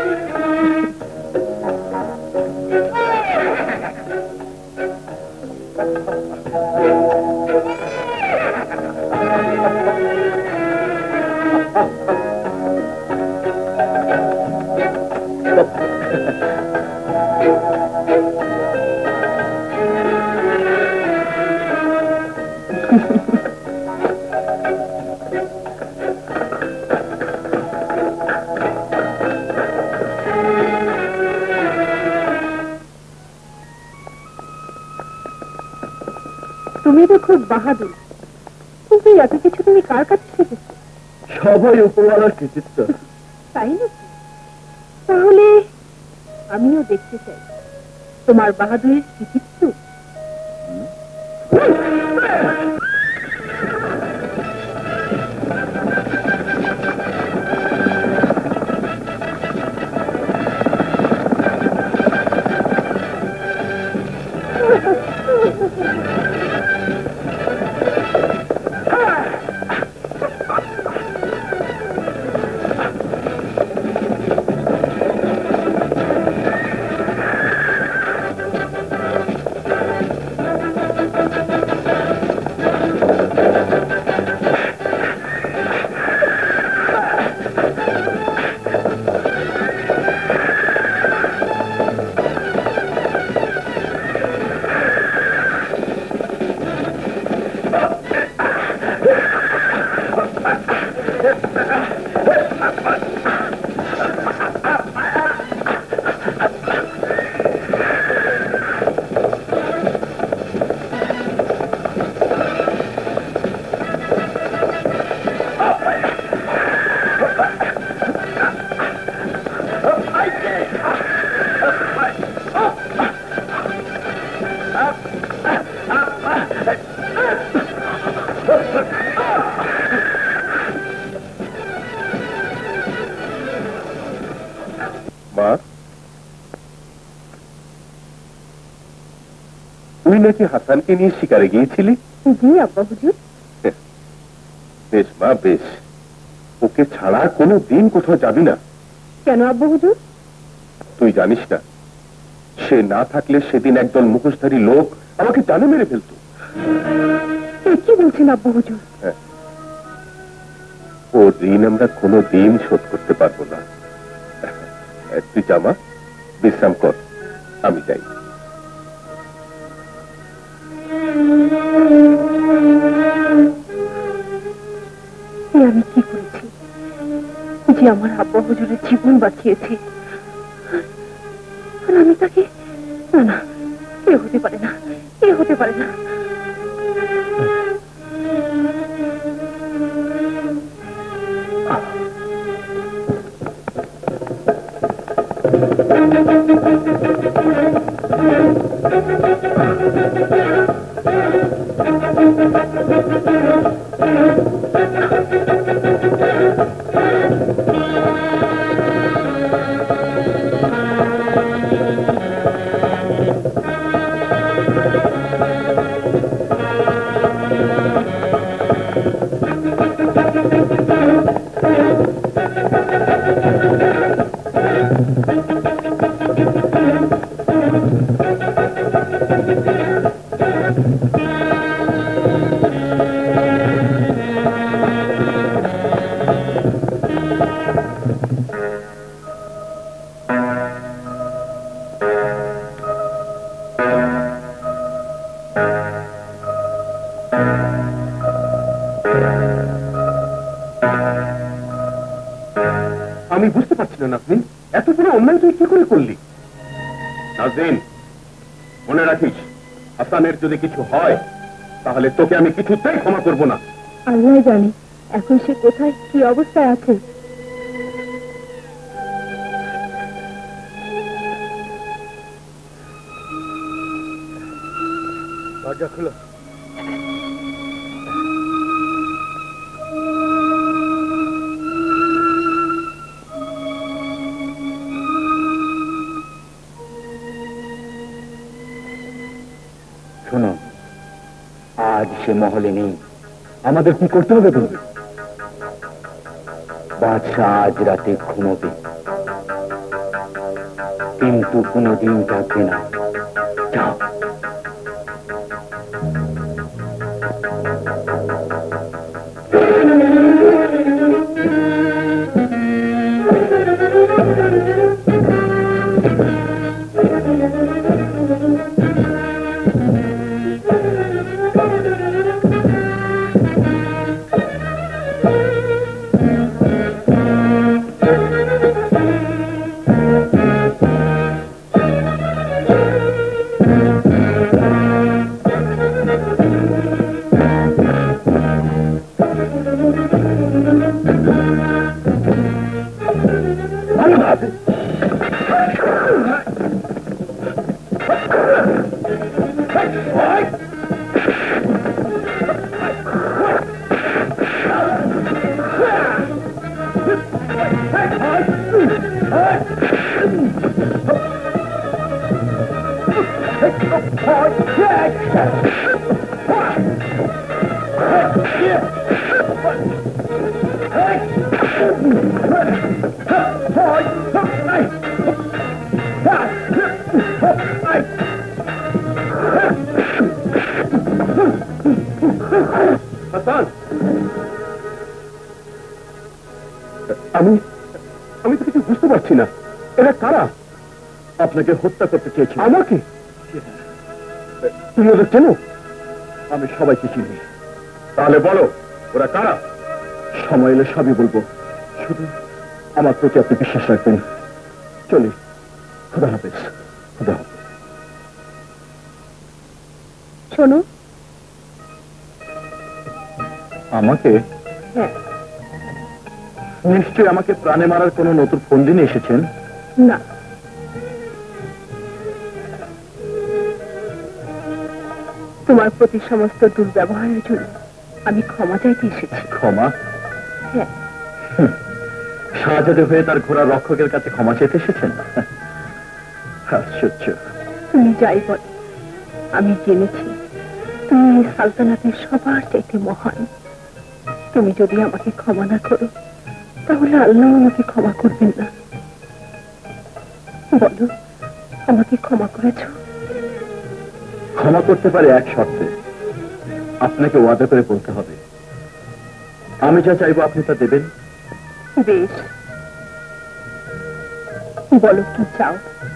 তুমি তো খুব বাহাদুর, কিন্তু এত কিছু তুমি কার কাছে শিখেছো? সবাই উপরওয়ালার কৃতিত্ব। তাই নাকি? তাহলে আমিও দেখতে চাই তোমার বাহাদুরের কৃতিত্ব। তুই নাকি হাসানকে নিয়ে শিকারে গিয়েছিলি? জি আব্বা হুজুর। বেশ মা বেশ, ওকে ছাড়া কোনো দিন কোথাও যাবি না। কেন আব্বা হুজুর? তুই জানিস না, সে না থাকলে সেদিন একদল মুখোশধারী লোক আমাকে জানে মেরে ফেলতো। কি বলছেন আব্বা হুজুর? ও ঋণ আমরা কোনো দিন শোধ করতে পারবো না। তুই জামা বিশ্রাম কর, আমি যাই। আমি কি করেছি যে আমার আব্বা হুজুরের জীবন বাঁচিয়েছি, আর আমি তাকে না না এ হতে পারে না, এ হতে পারে না। পারছি না নাজনীন, এত বড় অন্যায় তুই কি করে করলি? নাজনীন, মনে রাখিস, হাসানের যদি কিছু হয় তাহলে তোকে আমি কিছুতেই ক্ষমা করব না। আল্লাহ জানে এখন সে কোথায় কি অবস্থায় আছে। দরজা খুলো। শোনো, আজ সে মহলে নেই, আমাদের কি করতে হবে তুমি? বাদশাহ আজ রাতে ঘুমোবে, কিন্তু কোনোদিন জাগবে না। যাও। আমি আমি তো কিছু বুঝতে পারছি না, এরা কারা? আপনাকে হত্যা করতে চেয়েছি। আমাকে? তুমি ওদের চেনো? আমি সবাইকে চিনি। তাহলে বলো ওরা কারা? সময় এলে সবই বলবো, শুধু আমার প্রতি আপনি বিশ্বাস রাখবেন। চলি, খুদা হাফেজ। খুদা হাফেজ। শোনো, আমাকে? হ্যাঁ। নিশ্চয়ই আমাকে প্রাণে মারার কোনো নতুন ফন্দি নিয়ে এসেছেন? না, তোমার প্রতি সমস্ত দুর্ব্যবহারের জন্য আমি ক্ষমা চাইতে এসেছি। ক্ষমা? হ্যাঁ। শাহজাদে হয়ে তার ঘোড়া রক্ষকের কাছে ক্ষমা চাইতে এসেছেন? আশ্চর্য। তুমি যাই বল, আমি জেনেছি তুমি এই সালতানাতের সবার চাইতে মহান। তুমি যদি আমাকে ক্ষমা না করো তাহলে আল্লাহ আমাকে ক্ষমা করবেন না। বলো, আমাকে ক্ষমা করেছ? ক্ষমা করতে পারে এক শর্তে, আপনাকে ওয়াদা করে বলতে হবে আমি যা চাইবো আপনি তা দেবেন। বেশ, বলো কি চাও?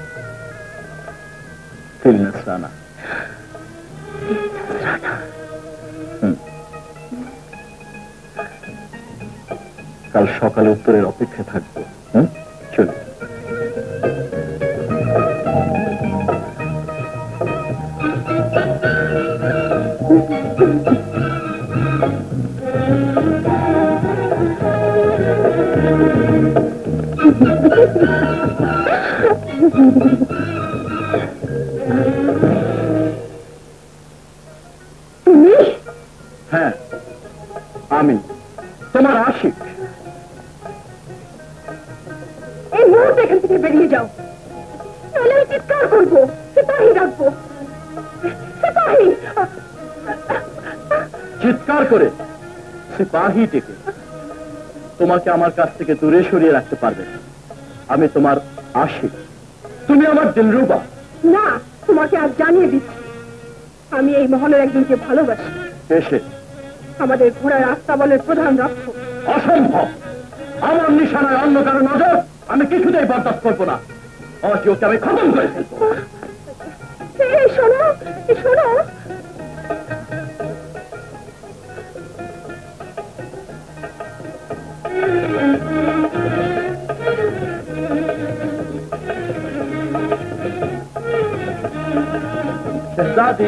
ফিল নাসরানা। কাল সকালে উত্তরের অপেক্ষা থাকবো। হুম, চলুন। হ্যাঁ, আমি তোমার আশিক। এই মুহূর্তে এখান থেকে বেরিয়ে যাও, তাহলে আমি চিৎকার করবো, সিপাহী ডাকবো। সিপাহী! চিৎকার করে সিপাহী ডেকে তোমাকে আমার কাছ থেকে দূরে সরিয়ে রাখতে পারবে না। আমি তোমার আশিক, তুমি আমার দিলরুবা। না, তোমাকে আজ জানিয়ে দিচ্ছি, আমি এই মহলের একজনকে ভালোবাসি। এসে আমাদের ঘোড়ার আস্তাবলের প্রধান রক্ষক। অসম্ভব! আমার নিশানায় অন্য কারো নজর আমি কিছুতেই বরদাস্ত করবো না। আজ ওকে আমি খতম করে ফেলবো। এই শোনো, এই শোনো, দাদি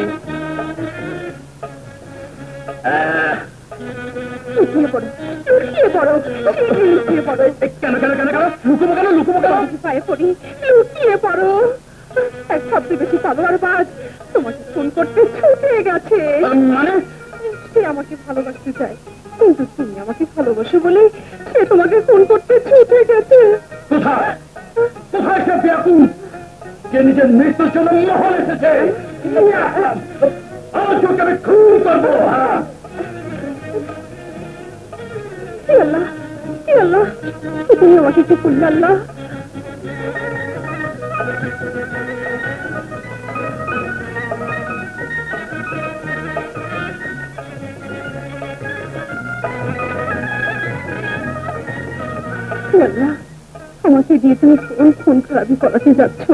লুকিয়ে পড়ো লুকিয়ে পড়ো লুকিয়ে পড়ো কেন কেন কেন কেন লুকুমো কেন লুকুমো কেন পায়ে পড়ি লুকিয়ে পড়ো এক সবচেয়ে বেশি পালোয়ার বাজ তোমাকে ফোন করতে ছুটে গেছে মানে সে আমাকে ভালোবাসতে চায় কিন্তু তুমি আমাকে ভালোবাসো বলে সে তোমাকে ফোন করতে ছুটে গেছে কোথায় কোথায় সে ব্যাকুল যে নিজের মৃত্যুর জন্য মহল এসেছে আমার চোখে আমি খুন করবো হ্যাঁ আল্লাহ আল্লাহ তুমি আমাকে কি করলে আল্লাহ আল্লাহ আমাকে দিয়ে তুমি কোন খুন খারাপি করাতে যাচ্ছ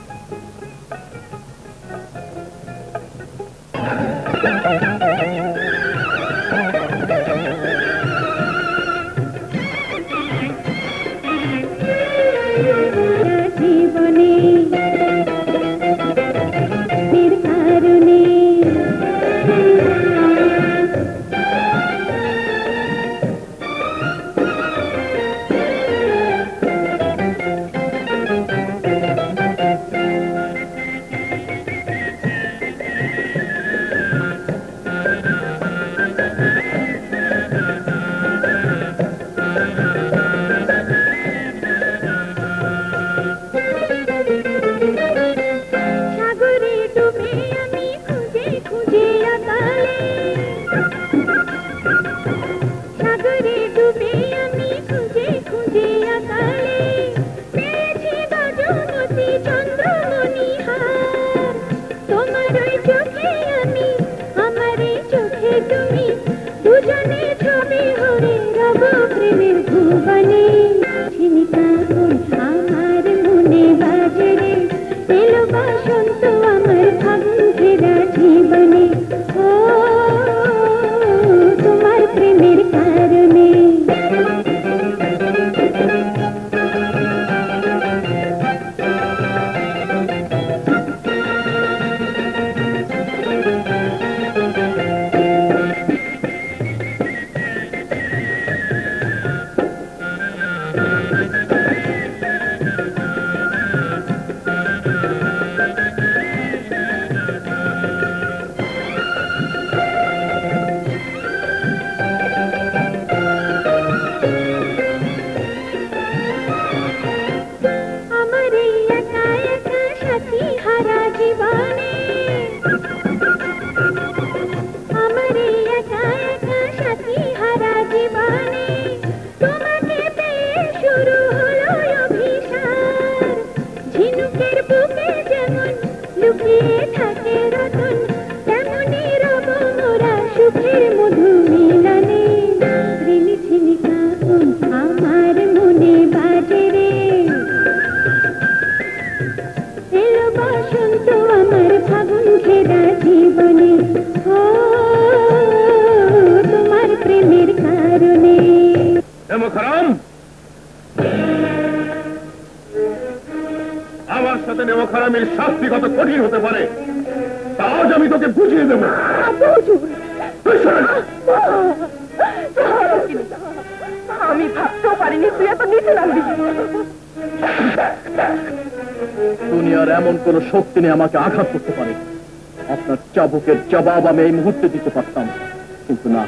আমাকে আঘাত করতে পারে আপনার চাবুকের জবাব আমি এই মুহূর্তে দিতে পারতাম কিন্তু না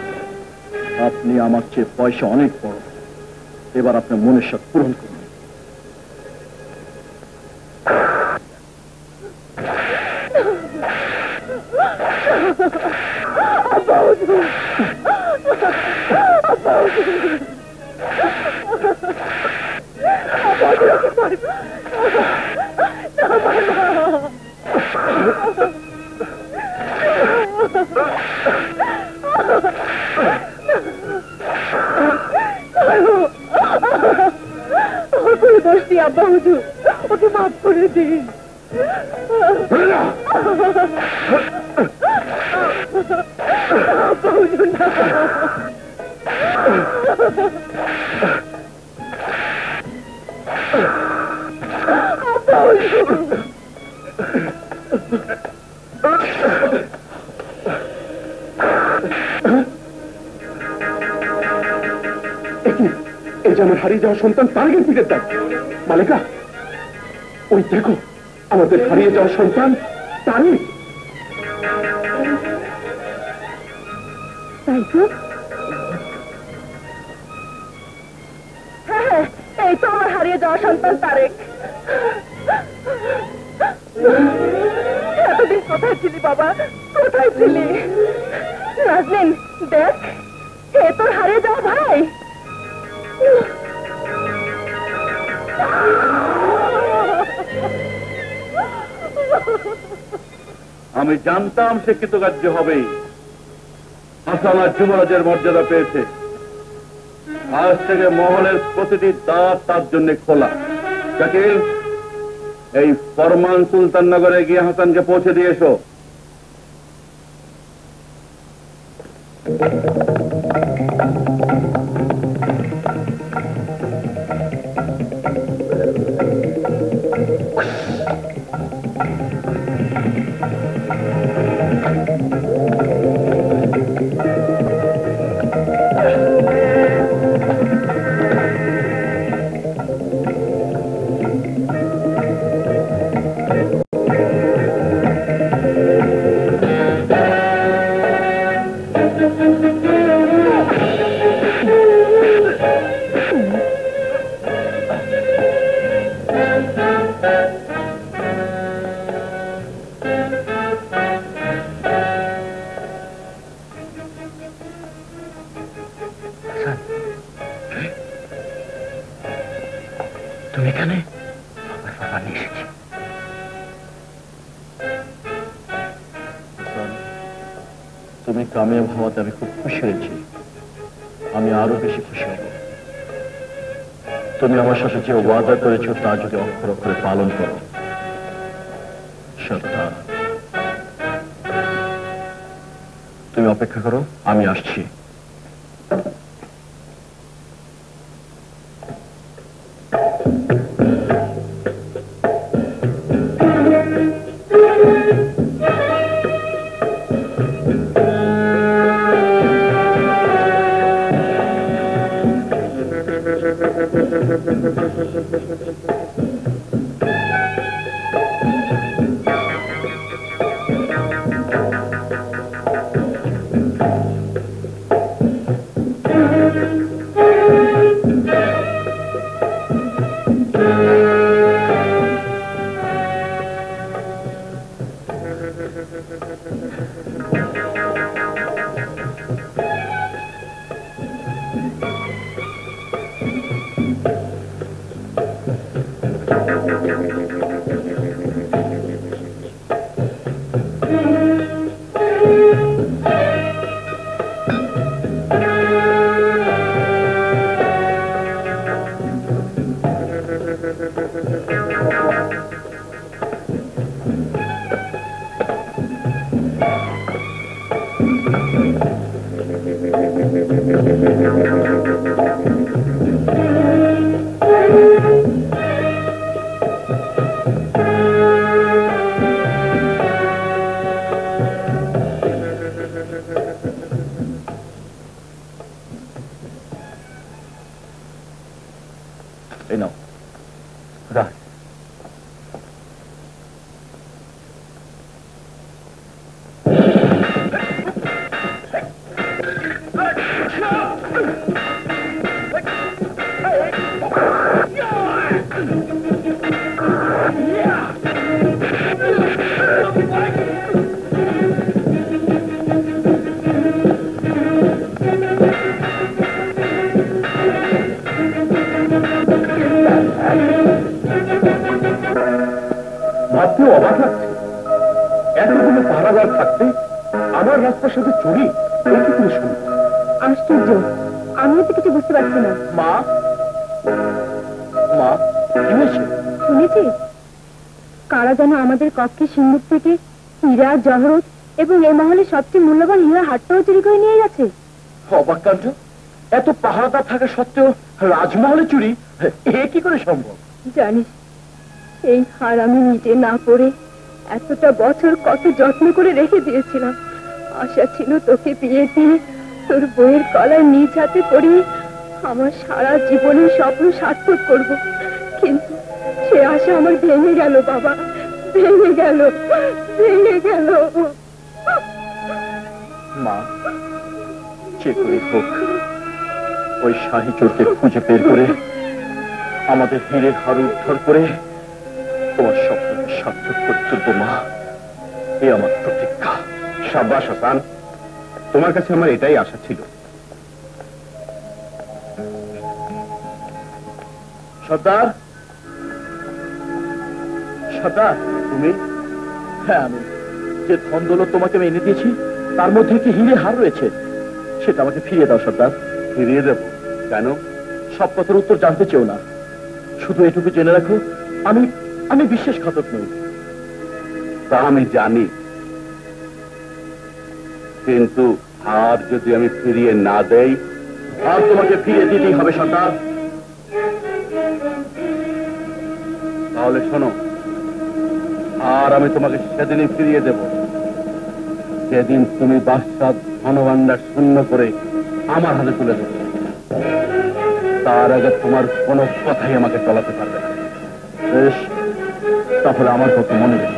আপনি আমার চেয়ে পয়সা অনেক বড় এবার আপনার মনের সাথে পূরণ করুন আব্বা হুজুর ওকে মাফ করে দিন আব্বা হুজুর না আব্বা হুজুর হারিয়ে যাওয়া সন্তান তারেকের পিঠের দাগ। মালিকা, ওই দেখো আমাদের হারিয়ে যাওয়া সন্তান তারেক। তাই তো? হ্যাঁ, এই তো আমার হারিয়ে যাওয়া সন্তান তারেক। এতদিন কোথায় ছিলি বাবা, কোথায় ছিলি? নাজনীন দেখ, এ তোর হারিয়ে যাওয়া ভাই। আমি জানতাম সে কৃতকার্য হবেই। হাসান আর যুবরাজের মর্যাদা পেয়েছে। আজ থেকে মহলের প্রতিটি দ্বার তার জন্য খোলা। শাকিল, এই ফরমান সুলতান নগরে গিয়ে হাসানকে পৌঁছে দিয়ে এসো। তুমি এখানে? বাবা নিয়ে এসেছি। তুমি কামিয়াব হওয়াতে আমি খুব খুশি হয়েছি। আমি আরো বেশি খুশি হব তুমি আমার সাথে যে ওয়াদা করেছো তা যদি অক্ষর অক্ষরে পালন করো। শ্রদ্ধা, তুমি অপেক্ষা করো, আমি আসছি। এই নাও। খুদা ভাবতেও অবাক লাগছে, এতগুলো পাহারাদার থাকতে আমার রাস্তার সাথে চুরি, এই কি তুমি শুনো? আশ্চর্য, আমিও তো কিছু বুঝতে পারছি না। মা, মা কি হয়েছে? শুনেছি কারা যেন আমাদের কক্ষের সিন্দুক থেকে হীরা, জহরত এবং এই মহলের সবচেয়ে মূল্যবান হীরা হাটটাও চুরি করে নিয়ে গেছে। অবাক কাণ্ড! এত পাহারাদার থাকা সত্ত্বেও রাজমহলে চুরি, এ কি করে সম্ভব? জানিস, এই হার আমি নিজে না পরে এতটা বছর কত যত্ন করে রেখে দিয়েছিলাম। আশা ছিল তোকে বিয়ে দিয়ে তোর বইয়ের কলায় নিজ হাতে পরিয়ে আমার সারা জীবনের স্বপ্ন সার্থক করব, কিন্তু সে আশা আমার ভেঙে গেল বাবা, ভেঙে গেল, ভেঙে গেল। মা, যে করে হোক ওই শাহী চোরকে খুঁজে বের করে আমাদের হীরের হার উদ্ধার করে তোমার স্বপ্নকে সার্থক করে তুলব মা, এ আমার প্রতিজ্ঞা। সাব্বাস হাসান, তোমার কাছে আমার এটাই আশা ছিল। সর্দার, সর্দার তুমি? হ্যাঁ আমি। যে ধন দৌলত তোমাকে আমি এনে দিয়েছি তার মধ্যে কি হীরে হার রয়েছে, সেটা আমাকে ফিরিয়ে দাও সর্দার। ফিরিয়ে দেব? কেন? সব কথার উত্তর জানতে চেও না, শুধু এটুকু জেনে রাখো আমি আমি বিশ্বাসঘাতক নই। তা আমি জানি, কিন্তু হার যদি আমি ফিরিয়ে না দেই? আর তোমাকে ফিরিয়ে দিতেই হবে সর্দার। তাহলে শোনো, আর আমি তোমাকে সেদিনই ফিরিয়ে দেব যেদিন তুমি বাদশাহ ধনভাণ্ডার শূন্য করে আমার হাতে তুলে দেবে। তার আগে তোমার কোনো কথাই আমাকে চলাতে পারবে না। বেশ, তাহলে আমার কথা মনে রেখো।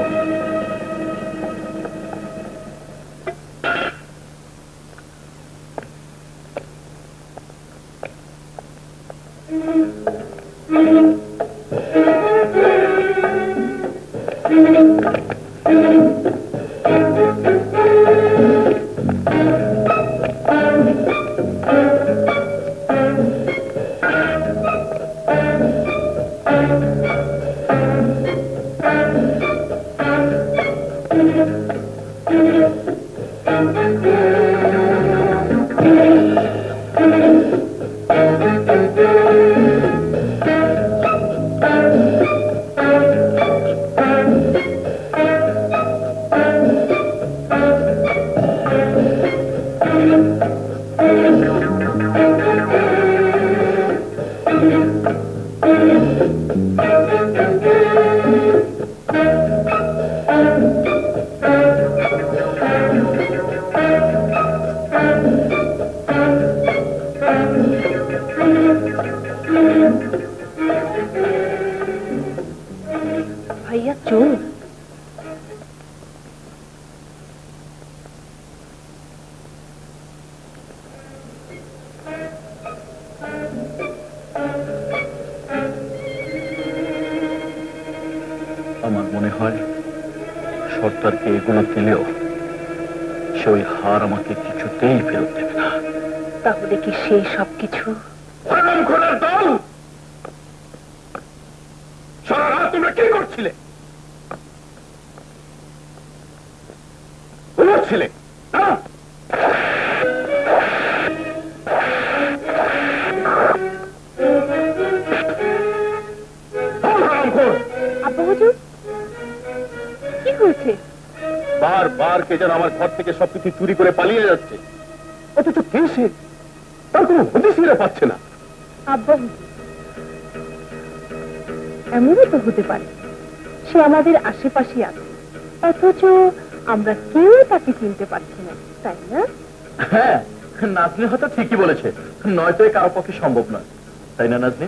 ভাইয়া চোর? আমার মনে হয় সর্দারকে এগুলো দিলেও সে ওই হার আমাকে কিছুতেই ফেরত দেবে না। তাহলে কি সেই সবকিছু? দল সারা রাত তোমরা কি করছিলে? ঘুমাচ্ছিলে না? আব্বা হুজুর, কি হয়েছে? বারবার কে যেন আমার ঘর থেকে সবকিছু চুরি করে পালিয়ে যাচ্ছে, অথচ কে সে তার কোনো হদিস ফিরে পাচ্ছে না। আব্বা হুজুর, এমনও তো হতে পারে সে আমাদের আশেপাশে আছে, অথচ আমরা কেউ তাকে চিনতে পারছি না, তাই না? হ্যাঁ, নাজনীন হয়তো ঠিকই বলেছে, নয়তো এ কারো পক্ষে সম্ভব নয়, তাই না নাজনীন?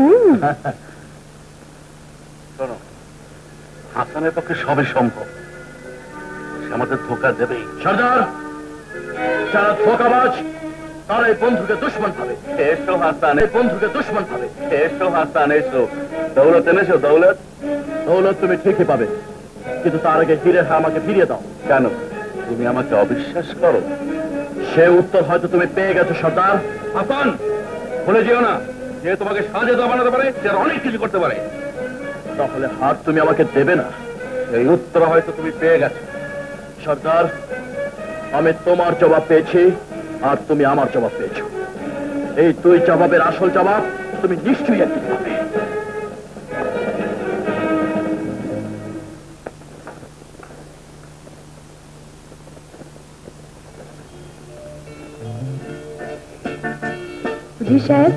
শোনো, হাসানের পক্ষে সবই সম্ভব, সে আমাদের ধোকা দেবেই। সর্দার, যারা ধোকাবাজ তারা এই বন্ধুকে দুশ্মন ভাবে। এসো হাসান, এই বন্ধুকে দুশ্মন ভাবে। এসো হাসান, এসো। দৌলত এনেছো? দৌলত দৌলত তুমি ঠিকই পাবে, কিন্তু তার আগে হীরের হার আমাকে ফিরিয়ে দাও। কেন, তুমি আমাকে অবিশ্বাস করো? সে উত্তর হয়তো তুমি পেয়ে গেছো সর্দার। হাসান, ভুলে যেও না, যে তোমাকে সাজেদা বানাতে পারে, সে অনেক কিছু করতে পারে। তাহলে হার তুমি আমাকে দেবে না? এই উত্তর হয়তো তুমি পেয়ে গেছো। সর্দার, আমি তোমার জবাব পেয়েছি আর তুমি আমার জবাব পেয়েছো। এই দুই জবাবের আসল জবাব তুমি নিশ্চয়ই একদিন পাবে। জি সাহেব,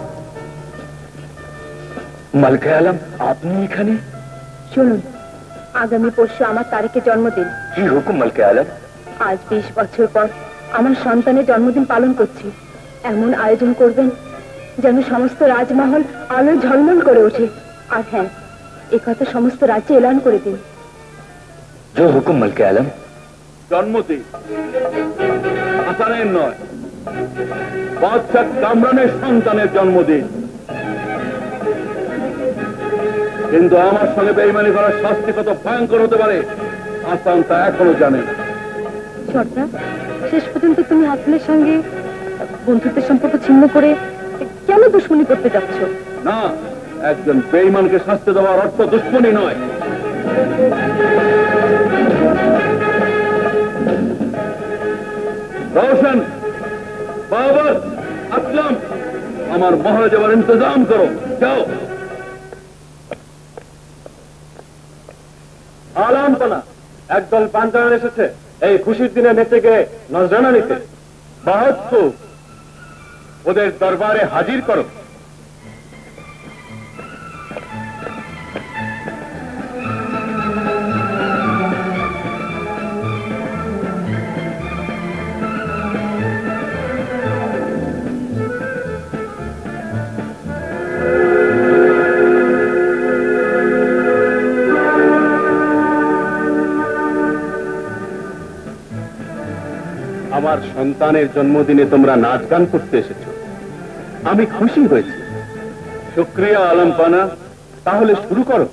মালিকা আলম, আপনি এখানে? শুনুন, আগামী পরশু আমার তারিখে জন্মদিন। কি হুকুম মালকে আলম? আজ বিশ বছর পর আমার সন্তানের জন্মদিন পালন করছি। এমন আয়োজন করবেন যেন সমস্ত রাজমহল আলোয় ঝলমল করে ওঠে। আর হ্যাঁ, এ কথা সমস্ত রাজ্যে এলান করে দিন। जो हुकुम মালকে আলম। জন্মদিন হাসানের নয়, বাদশাহ কামরানের সন্তানের জন্মদিন। কিন্তু আমার সঙ্গে বেইমানি করার শাস্তি কত ভয়ঙ্কর হতে পারে হাসান তা এখনো জানে। সর্দার, শেষ পর্যন্ত তুমি হাসানের সঙ্গে বন্ধুত্বের সম্পর্ক ছিন্ন করে কেন দুশ্মনী করতে যাচ্ছ? না, একজন বেইমানকে শাস্তি দেওয়ার অর্থ দুশ্মনী নয়। রওশন, বাবর, আসলাম, আমার মহলে যাওয়ার ইন্তজাম করো। যাও। আলামপানা একদল পাঞ্জারান এসেছে এই খুশির দিনে নেচে নজরানা নিতে। বাহাত্তর ওদের দরবারে হাজির করো। আমার সন্তানের জন্মদিনে তোমরা নাচ গান করতে এসেছো, আমি খুশি হয়েছি। শুকরিয়া আলমপানা, তাহলে শুরু করো।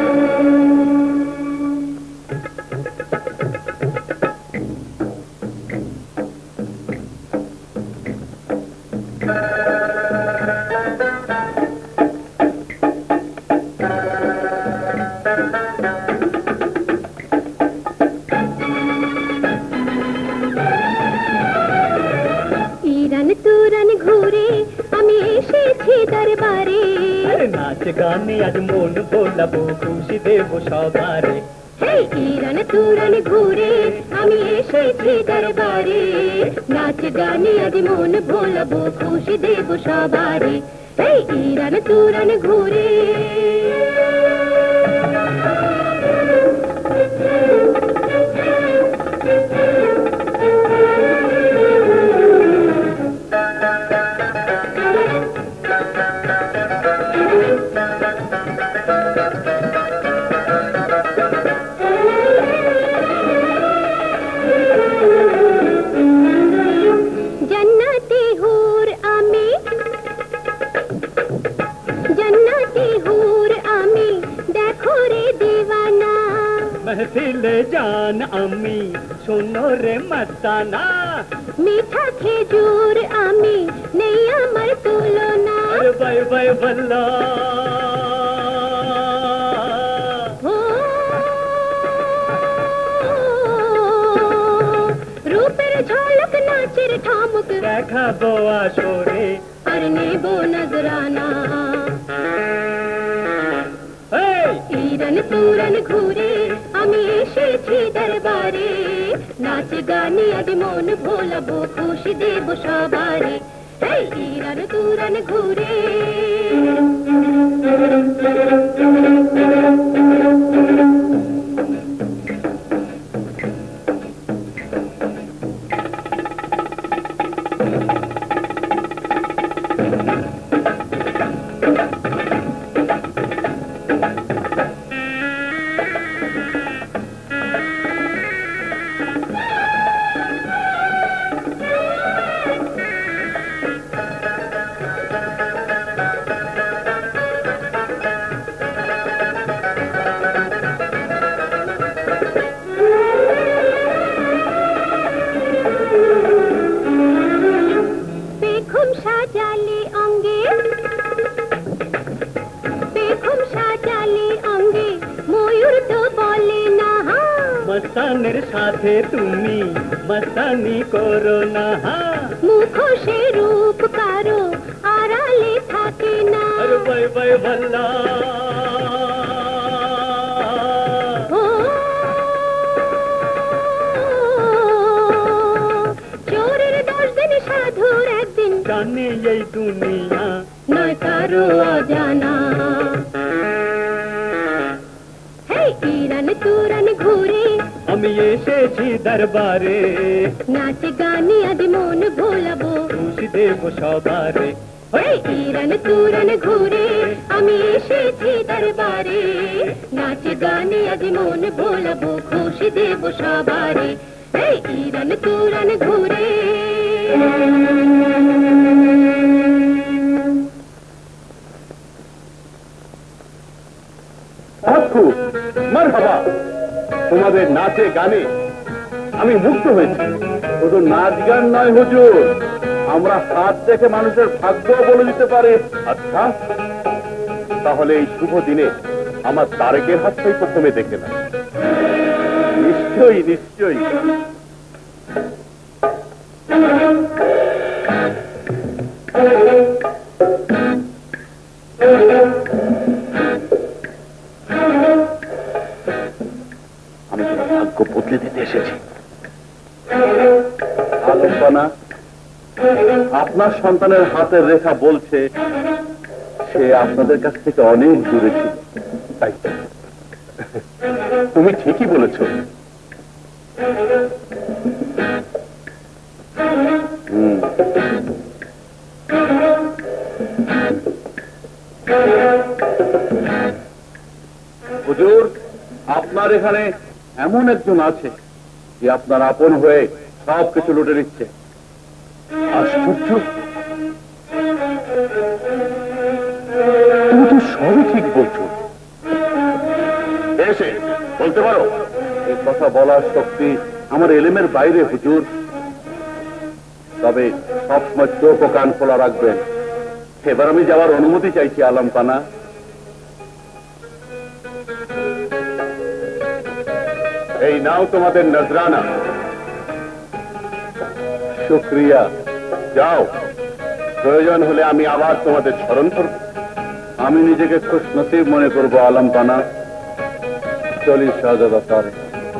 নাচ গানে আজ মন ভোলাবো, খুশি দেব সবারে। ইরান তুরান ঘুরে আমি এসেছি দরবারে, নাচ গানে আজ মন ভোলাবো, খুশি দেব সবারে। ইরান তুরান ঘুরে महफिले जान अम्मी शोनो रे मस्ताना, मीठा खेजूर आमी नहीं अमर तुलना। अरे बाय बाय बल्ला रूपेर झलक नाचेर ठामुक देखा बोआ शोरे और नेबो नजराना। ইরান তুরান ঘুরে আমি এসেছি দরবারে, নাচ গানে আজ মন ভোলাবো, খুশি দেব সবারে। ইরান তুরান ঘুরে मस्ताনের সাথে তুমি মস্তানি করো না, মুখোশে রূপ কারো আড়ালে থাকে না। আরে বাই বাই ভাল্লা চোরের দশ দিন সাধুর একদিন, জানে এই দুনিয়া নয় কারো অজানা। ইরান তুরান ঘুরে আমি এসেছি দরবারে নাচ গানে আজ মন ভোলাবো খুশি দেব সবারে ইরান তুরান ঘুরে আমি এসেছি দরবারে নাচ গানে আজ মন ভোলাবো খুশি দেব সবারে ইরান তুরান ঘুরে মারহাবা তোমাদের নাচে গানে আমি মুগ্ধ হয়েছি। শুধু নাচ গান নয় হুজুর, আমরা হাত দেখে মানুষের ভাগ্য বলে দিতে পারে। আচ্ছা, তাহলে এই শুভ দিনে আমার তারেকের হাতটাই প্রথমে দেখে না। নিশ্চয়ই নিশ্চয়ই। আমি তোমার ভাগ্য বদলে দিতে এসেছি। আলম্বনা, আপনার সন্তানের হাতের রেখা বলছে সে আপনাদের কাছ থেকে অনেক দূরে ছিল। তাই তুমি ঠিকই বলেছ। হুম, হুজুর, আপনার এখানে এমন একজন আছে যে আপনার আপন হয়ে সব কিছু লুটে নিচ্ছে। আশ্চর্য, তুমি তো সবই ঠিক বলছো। এসে বলতে পারো? এই কথা বলার শক্তি আমার এলেমের বাইরে হুজুর। তবে সবসময় চোখ ও কান খোলা রাখবেন। এবার আমি যাওয়ার অনুমতি চাইছি আলম পানা। এই নাও তোমাদের নজরানা। শুক্রিয়া। যাও, প্রয়োজন হলে আমি আবার তোমাদের স্মরণ করব। আমি নিজেকে খুশ নসিব মনে করবো আলম পানা। চলি শাহজাদা তারে।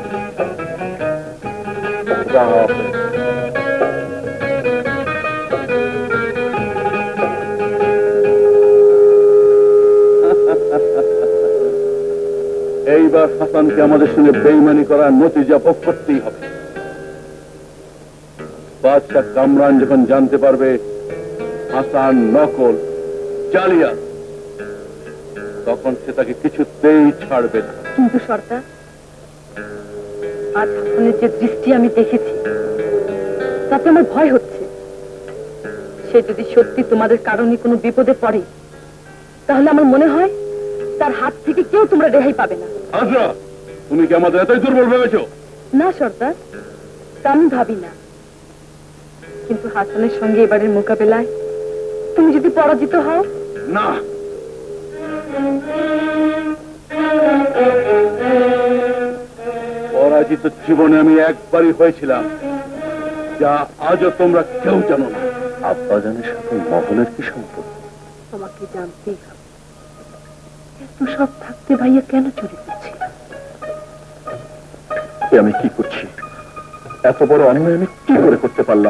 এইবার হাসানকে আমাদের সঙ্গে বেইমানি করার নতিজা ভোগ করতেই হবে। বাদশাহ কামরান যখন জানতে পারবে হাসান নকল জালিয়া, তখন সে তাকে কিছুতেই ছাড়বে না। কিন্তু সর্দার, আজ হাসানের যে দৃষ্টি আমি দেখেছি তাতে আমার ভয় হচ্ছে। সে যদি সত্যি তোমাদের কারণে কোনো বিপদে পড়ে, তাহলে আমার মনে হয় তার হাত থেকে কেউ তোমরা রেহাই পাবে না। আজরা, তুমি কি আমাদের এতই দুর্বল ভেবেছো? না সর্দার, তা আমি ভাবি না। কিন্তু হাসানের সঙ্গে এবারের মোকাবেলায় তুমি যদি পরাজিত হও? না, পরাজিত জীবনে আমি একবারই হয়েছিলাম, যা আজও তোমরা কেউ জানো না। আব্বাজানের সাথে মহলের কি সম্পর্ক? তোমাকে জানতেই হবে। এত সব থাকতে ভাইয়া কেন চুরি করছি? আমি কি করছি? এত বড় অন্যায় আমি কি করে করতে পারলাম?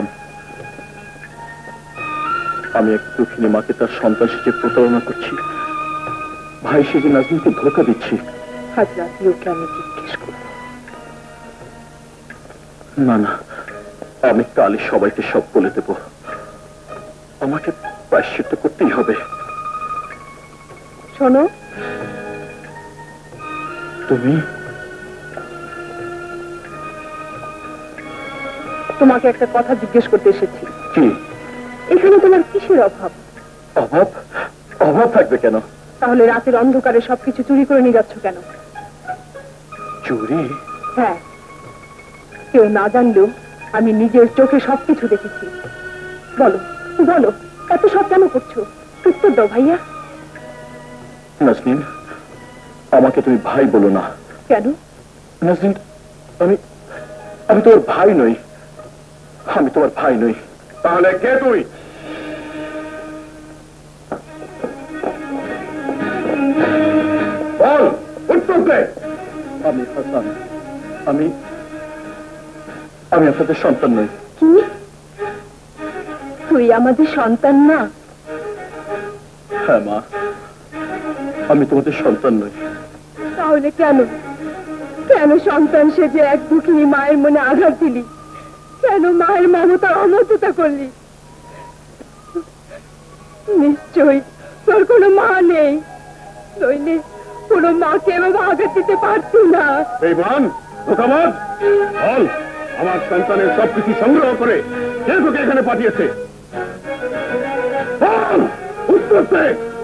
আমি এক দুঃখিনী মাকে তার সন্তান সেজে প্রতারণা করছি, ভাই সেজে নাজনীকে ধোঁকা দিচ্ছি। আজ রাতে ওকে আমি জিজ্ঞেস করব। না না, আমি কালই সবাইকে সব বলে দেব। আমাকে প্রায়শ্চিত্ত করতেই হবে। শোনো, তুমি তোমাকে একটা কথা জিজ্ঞেস করতে এসেছি। কি? এখানে তোমার কিসের অভাব? অভাব? অভাব থাকবে কেন? তাহলে রাতের অন্ধকারে সবকিছু চুরি করে নিয়ে যাচ্ছ কেন? চুরি? হ্যাঁ, কেউ না জানলেও আমি নিজের চোখে সবকিছু দেখেছি। বলো বলো, এত সব কেন করছো? উত্তর দাও ভাইয়া। নাজনীন, আমাকে তুমি ভাই বলো না। কেন? নাজনীন, আমি আমি তোমার ভাই নই। আমি তোমার ভাই নই। তাহলে কে তুই? বল, উত্তর দে। আমি হাসান। আমি আমি আপনাদের সন্তান নই। কি? তুই আমাদের সন্তান না? হ্যাঁ মা, আমি তোমাদের সন্তান নই। তাহলে কেন কেন সন্তান সেজে এক দুঃখিনী মায়ের মনে আঘাত দিলি? কেন মায়ের মমতার অমর্যাদা করলি? নিশ্চয়ই তোর কোনো মা নেই, নইলে কোনো মাকে এভাবে আঘাত দিতে পারতি না। বেঈমান, ধোঁকাবাজ, বল আমার সন্তানের সবকিছু সংগ্রহ করে কে তোকে এখানে পাঠিয়েছে? বল, উত্তর দে।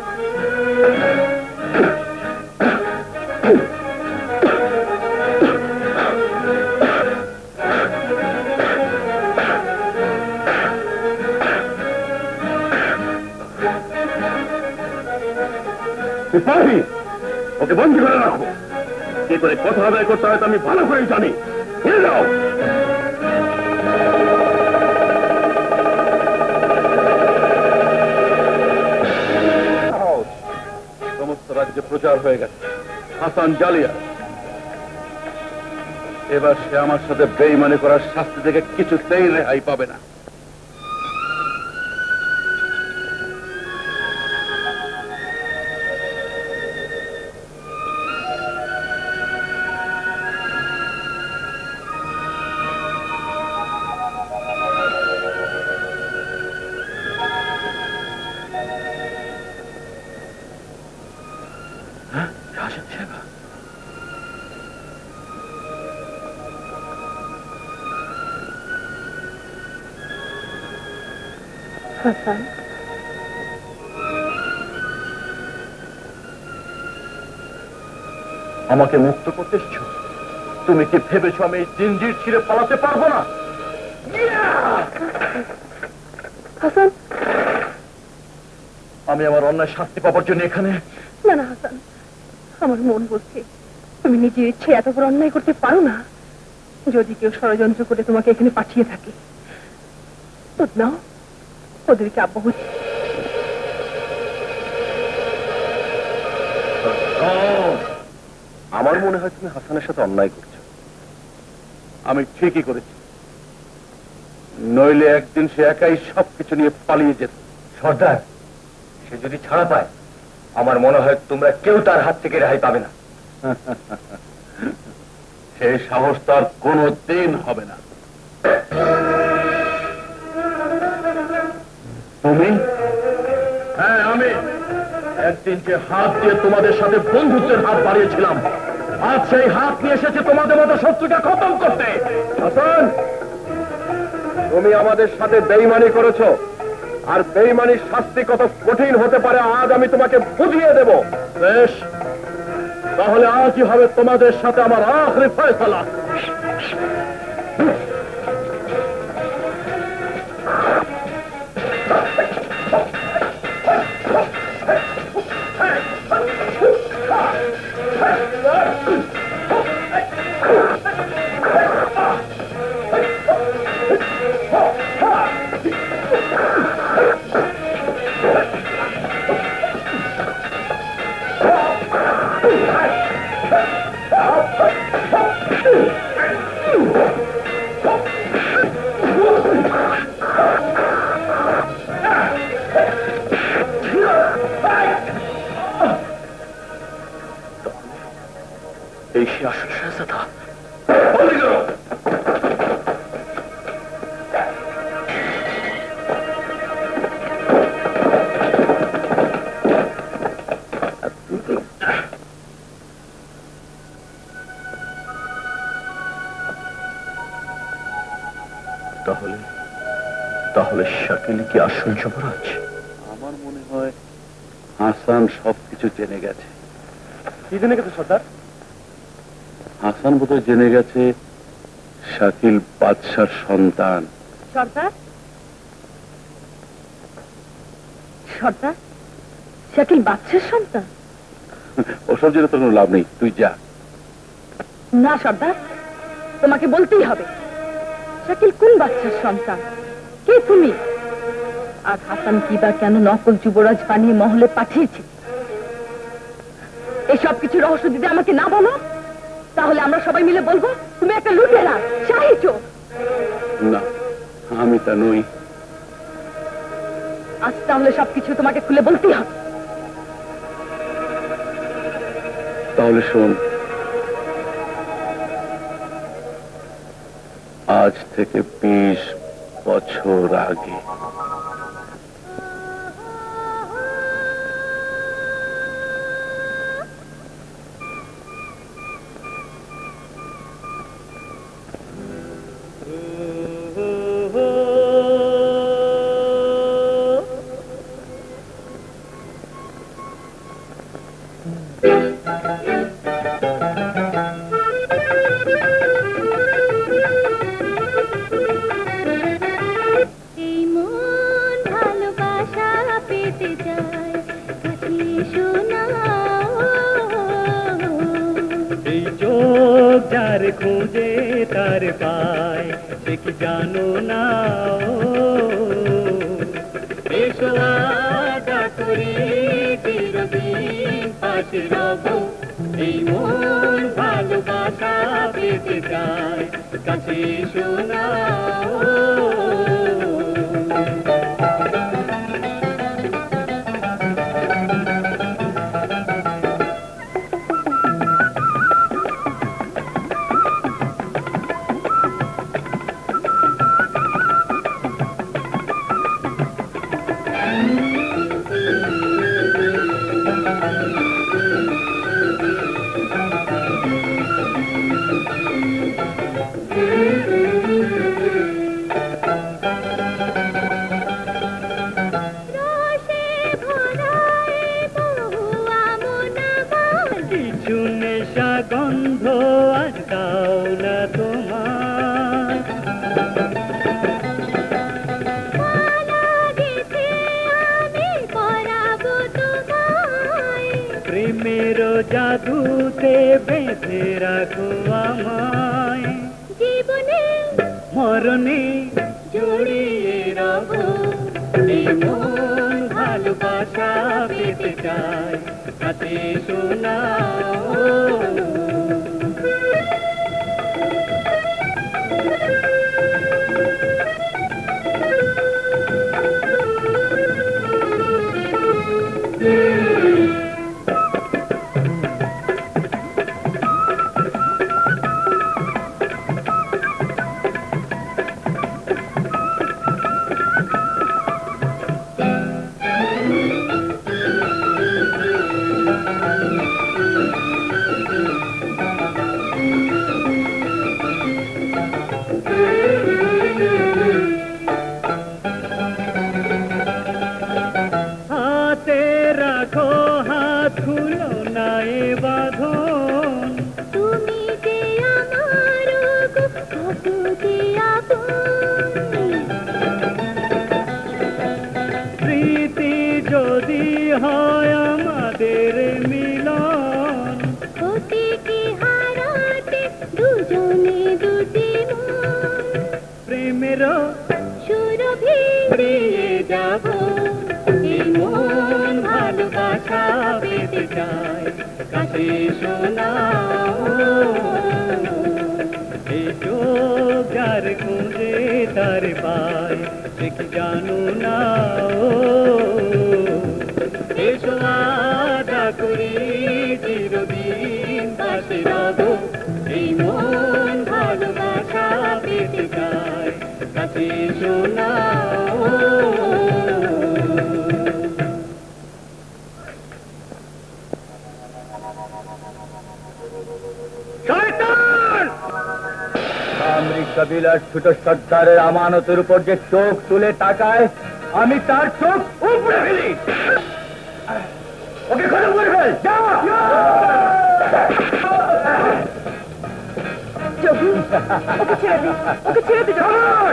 সিপাহী, ওকে বন্দি করে রাখো। কি করে কথা আদায় করতে হয় তা আমি ভালো করেই জানি। নিয়ে যাও। সমস্ত রাজ্যে প্রচার হয়ে গেছে হাসান জালিয়া। এবার সে আমার সাথে বেঈমানি করার শাস্তি থেকে কিছুতেই রেহাই পাবে না। হাসান, আমাকে মুক্ত করতে এসেছ? তুমি কি ভেবেছো আমি এই জিঞ্জির ছিঁড়ে পালাতে পারবো না? হাসান, আমি আমার অন্যায় শাস্তি পাবার জন্য এখানে? না না হাসান, আমার মন বলছে তুমি নিজের ইচ্ছে এত বড় অন্যায় করতে পারো না। যদি কেউ ষড়যন্ত্র করে তোমাকে এখানে পাঠিয়ে থাকে, তো নাও ওদেরকে আব্বা হচ্ছে। আমার মনে হয় তুমি হাসানের সাথে অন্যায় করছো। আমি ঠিকই করেছি, নইলে একদিন সে একাই সবকিছু নিয়ে পালিয়ে যেত। সর্দার, সে যদি ছাড়া পায় আমার মনে হয় তোমরা কেউ তার হাত থেকে রেহাই পাবে না। সেই সাহস তার কোনো দিন হবে না। তুমি? হ্যাঁ আমি। একদিন যে হাত দিয়ে তোমাদের সাথে বন্ধুত্বের হাত বাড়িয়েছিলাম, আজ সেই হাত নিয়ে এসেছে তোমাদের মতো শত্রুকে খতম করতে। হাসান, তুমি আমাদের সাথে বেঈমানি করেছো, আর বেঈমানির শাস্তি কত কঠিন হতে পারে আজ আমি তোমাকে বুঝিয়ে দেব। বেশ, তাহলে আজই হবে তোমাদের সাথে আমার আখরি ফয়সালা। এই সে আসল শাহজাদা। তাহলে তাহলে শাকিল কি আসল যুবরাজ? আমার মনে হয় হাসান সবকিছু জেনে গেছে। কি জেনে গেছে সর্দার? হাসান বোধহয় জেনে গেছে শাকিল বাদশার সন্তান। সর্দার, সর্দার, শাকিল বাদশার সন্তান? ওসব জেনে তোর কোনো লাভ নেই, তুই যা। না সর্দার, তোমাকে বলতেই হবে শাকিল কোন বাদশার সন্তান, কে তুমি, আর হাসান কি বা কেন নকল যুবরাজ বানিয়ে মহলে পাঠিয়েছে। এসব কিছু রহস্য যদি আমাকে না বলো, তাহলে আমরা সবাই মিলে বলবো তুমি একটা লুটেরা, শাহী চোর। না, আমি তা নই। আজ তাহলে সবকিছু তোমাকে খুলে বলতেই হবে। তাহলে শোন, আজ থেকে বিশ বছর আগে। খুঁজে তার পায় সে কি জানো না এসো আদা করি চিরদিন পাশে রব এই মন ভালোবাসা পেতে চায় কাছে এসো না গন্ধ আজ দাও না তোমার প্রেমের জাদুতে বেঁধে রাখো আমায় জীবনে মরণে জড়িয়ে রব এই মন ভালোবাসা পেতে চায় কাছে শোনা কবিলার ছোট সর্দারের আমানতের উপর যে চোখ তুলে তাকায় আমি তার চোখ উপড়ে ফেলি ওকে খতম করে ফেল ওকে ছেড়ে দে ওকে ছেড়ে দে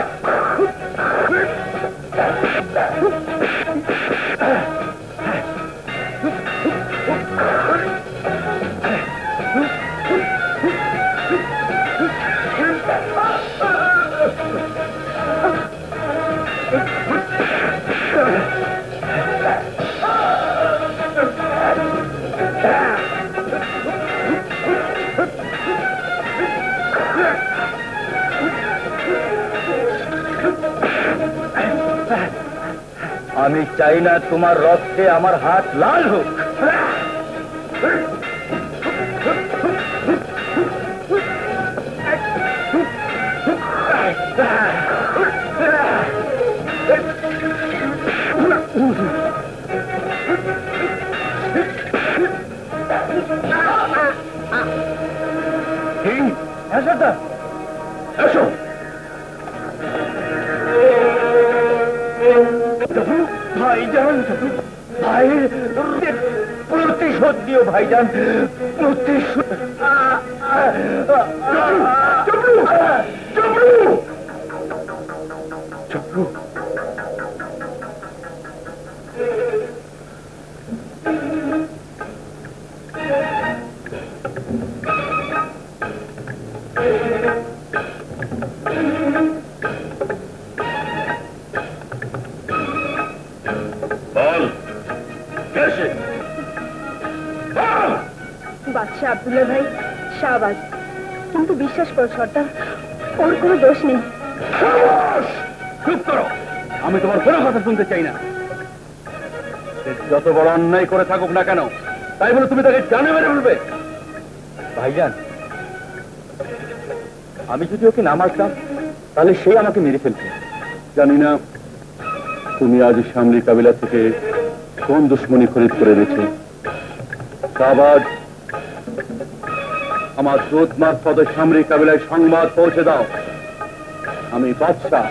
আমি চাই না তোমার রক্তে আমার হাত লাল হোক সর্দার এসো। ভাইজান ভাইয়ের প্রতিশোধ দিও ভাইজান, প্রতিশোধ। চপলু চপলু চপলু বাদশাহ আব্দুল্লাহ ভাই শাহবাজ, কিন্তু বিশ্বাস করো সর্দার, ওর কোনো দোষ নেই। চুপ করো, আমি তোমার কোনো কথা শুনতে চাই না। যত বড় অন্যায় করে থাকুক না কেন, তাই বলে তুমি তাকে জানে মেরে ফেলবে? ভাইজান, আমি যদি ওকে না মারতাম তাহলে সে আমাকে মেরে ফেলবে। জানি না তুমি আজ সামরি কাবিলা থেকে কোন দুশ্মনী খরিদ করে এনেছো। শাহবাজ, আমার দূত মারফত সামরি কাবিলায় সংবাদ পৌঁছে দাও, আমি বাদশাহ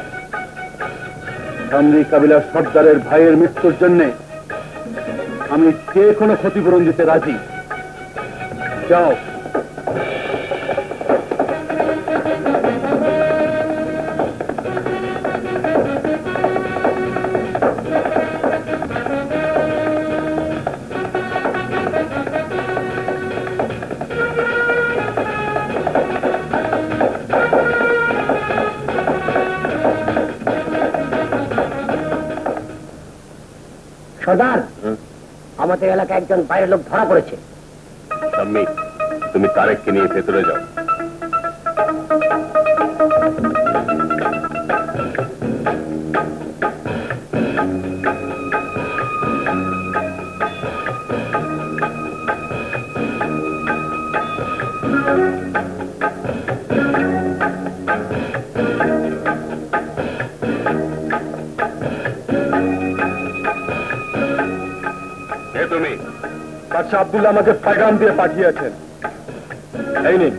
সামরি কাবিলার সর্দারের ভাইয়ের মৃত্যুর জন্য আমি যে কোনো ক্ষতিপূরণ দিতে রাজি। যাও। সর্দার, আমাদের এলাকায় একজন বাইরের লোক ধরা পড়েছে। শাম্মী, তুমি তারেককে নিয়ে ভেতরে যাও। তুমি বাদশাহ আব্দুল্লাহ আমাকে পায়গাম দিয়ে পাঠিয়েছেন। এই নিন।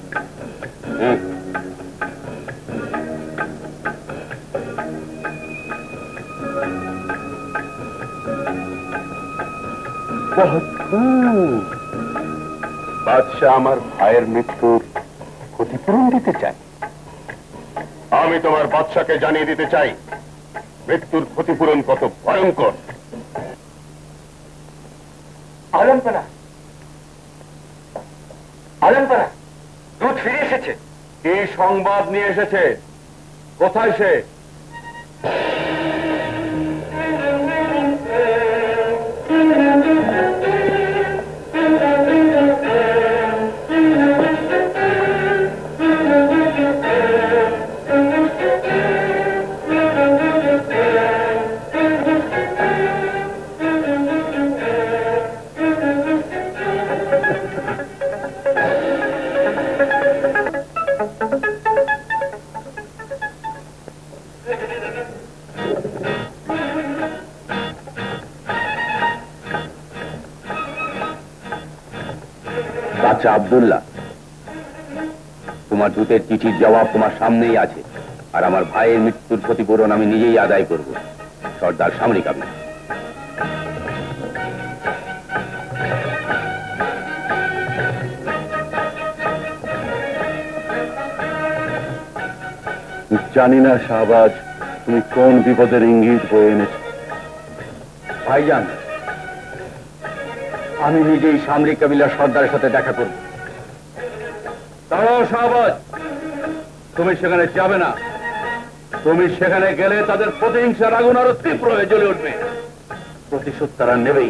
বাদশাহ আমার ভাইয়ের মৃত্যুর ক্ষতিপূরণ দিতে চাই। আমি তোমার বাদশাকে জানিয়ে দিতে চাই মৃত্যুর ক্ষতিপূরণ কত ভয়ঙ্কর। আলমপাড়া, আলমপাড়া, দুধ ফিরে এসেছে। কি সংবাদ নিয়ে এসেছে? কোথায় সে? বাদশাহ আব্দুল্লাহ, তোমার দূতের চিঠির জবাব তোমার সামনেই আছে, আর আমার ভাইয়ের মৃত্যুর ক্ষতিপূরণ আমি নিজেই আদায় করব। সর্দার সামরি কাবিলা। জানি না শাহবাজ, তুমি কোন বিপদের ইঙ্গিত বয়ে এনেছ। ভাইজান, আমি নিজেই সামরি কাবিলার সর্দারের সাথে দেখা করব। দাঁড়াও শাহবাজ, তুমি সেখানে যাবে না। তুমি সেখানে গেলে তাদের প্রতিহিংসার আগুন আরো তীব্র হয়ে জ্বলে উঠবে। প্রতিশোধ তারা নেবেই।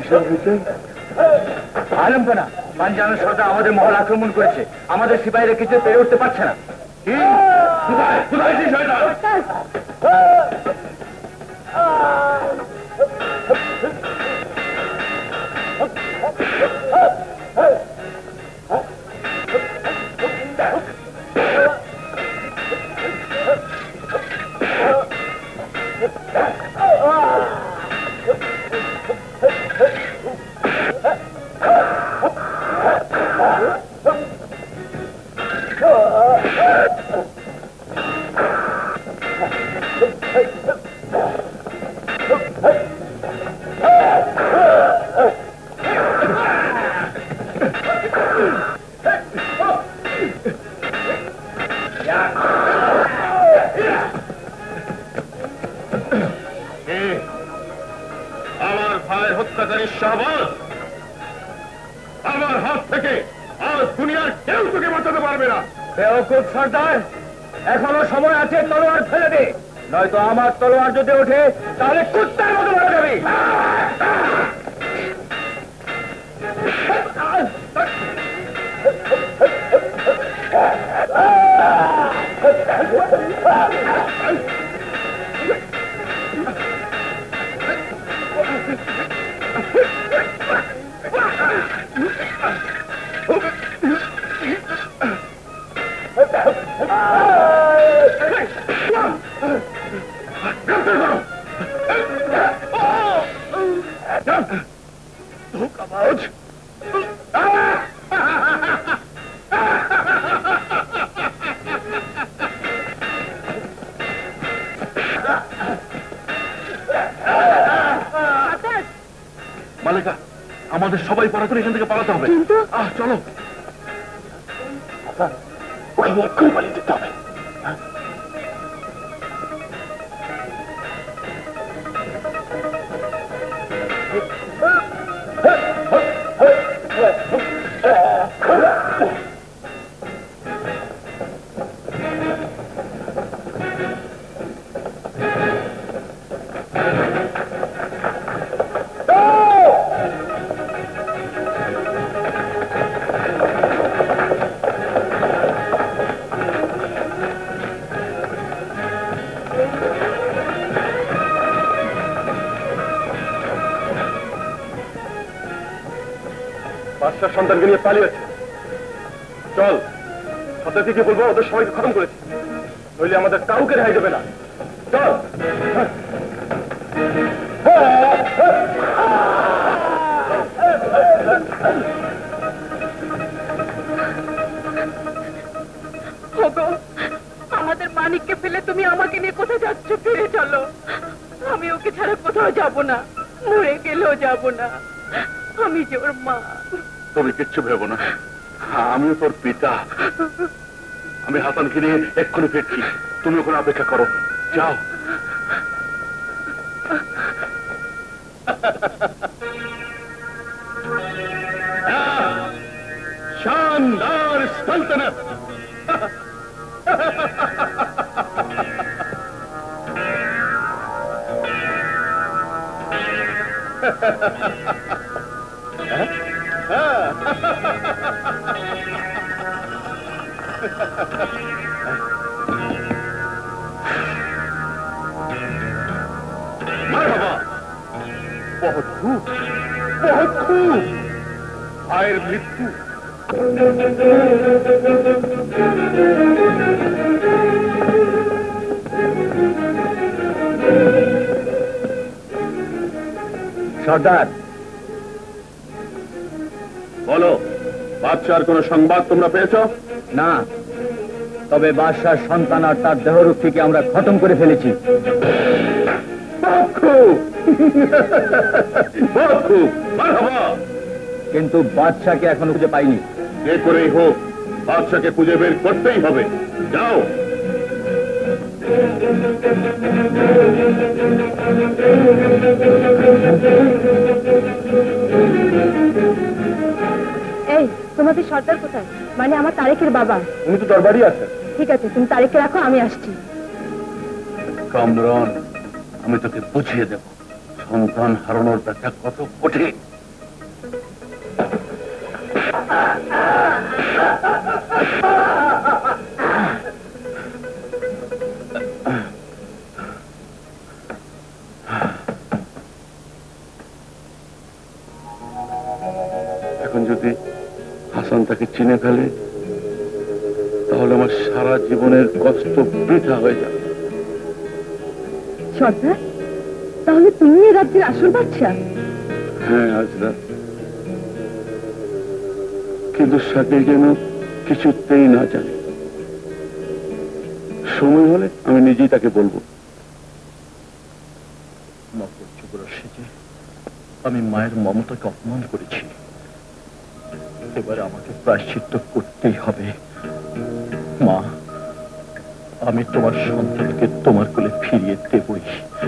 আলমপনা পাঞ্জাবের সর্দার আমাদের মহল আক্রমণ করেছে, আমাদের সিপাহীরা কিছু পেরে উঠতে পারছে না। আমার ভাইয়ের হত্যাকারী শাহবাজ, আমার হাত থেকে আজ দুনিয়ার কেউ তোকে বাঁচাতে পারবে না। বেওকুফ সর্দার, এখনো সময় আছে, তলোয়ার ফেলে দে, নয়তো আমার তলোয়ার যদি ওঠে তাহলে কুত্তার মতো মারা যাবে। মালিকা, আমাদের সবাই পড়া করে এখান থেকে পালাতে হবে। আহ চলো, ওখানে এক্ষুনি পালিয়ে যেতে হবে। বাদশার সন্তানকে নিয়ে পালিয়েছে। চল, সন্তানকে কি বলবো ওদের সবাইকে খতম করেছি, নইলে আমাদের কাউকে রেহাই দেবে না। চল। আমাদের মানিককে ফেলে তুমি আমাকে নিয়ে কোথায় যাচ্ছ? ফিরে চলো, আমি ওকে ছাড়া কোথাও যাব না, মরে গেলেও যাব না, আমি যে ওর মা। তুমি কিচ্ছু ভেবো না, আমিও তোর পিতা। আমি হাসানকে নিয়ে এক্ষুনি ফিরছি, তুমি ওখানে অপেক্ষা করো। যাও। শানদার সালতানাত। मरहबा, बहुत खूब, बहुत खूब। भाइर मृत्यु। সর্দার, বলো, বাদশার কোন সংবাদ তোমরা পেয়েছ? না, তবে বাদশার সন্তান আর তার দেহরক্ষীকে আমরা খতম করে ফেলেছি। কিন্তু বাদশাকে এখনো খুঁজে পাইনি। যে করেই হোক বাদশাকে খুঁজে বের করতেই হবে। যাও। এই, তোমাদের সর্দার কোথায়? মানে আমার তারেকের বাবা। উনি তো দরবারই আছেন। ঠিক আছে, তুমি তারেককে রাখো, আমি আসছি। কামরান, আমি তোকে বুঝিয়ে দেব সন্তান হারানোর ব্যাখ্যা কত কঠিন। এখন যদি হাসান তাকে চিনে ফেলে তাহলে আমার সারা জীবনের কষ্ট বৃথা হয়ে যাবে। সর্দার, তাহলে তুমি এ রাজ্যের আসল বাদশা? হ্যাঁ আজরা, কিন্তু শাকিল যেন কিছুতেই না জানে। সময় হলে আমি নিজেই তাকে বলবো। আমি মায়ের মমতাকে অপমান করেছি, এবারে আমাকে প্রায়শ্চিত্ত করতেই হবে। মা, আমি তোমার সন্তানকে তোমার কোলে ফিরিয়ে দেবই।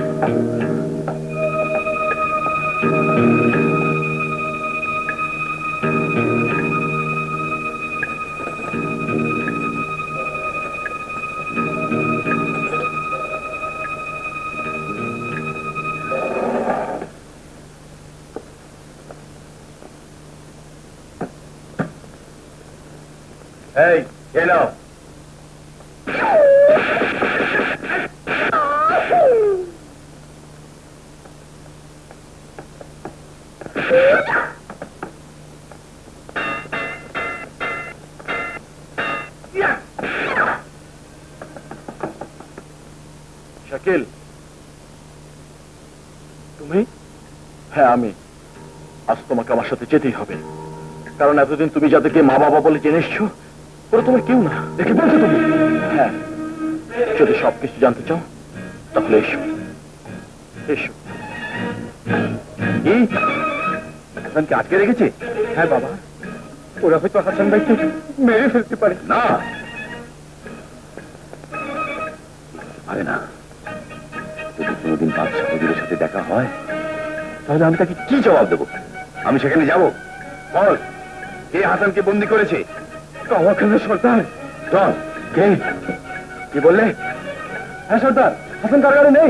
এই এলো, শাকিল, তুমি? হ্যাঁ আমি। আজ তোমাকে আমার সাথে যেতেই হবে, কারণ এতদিন তুমি যাদেরকে মা বাবা বলে জেনে এসছো ওরা তোমার কেউ না। দেখে বলছো তুমি? হ্যাঁ, যদি সবকিছু জানতে চাও তাহলে এসো এসো। কি হাসানকে আটকে রেখেছে? হ্যাঁ বাবা, ওরা হয়তো হাসান ভাইকে মেরে ফেলতে পারে। না পারে না। যদি কোনোদিন বাদশা হুজুরের সাথে দেখা হয় তাহলে আমি তাকে কি জবাব দেবো? আমি সেখানে যাব? বল, কে হাসানকে বন্দি করেছে? কাওয়াখানা সর্দার। চল। কে? কি বললে? হ্যাঁ সর্দার, হাসান কারাগারে নেই।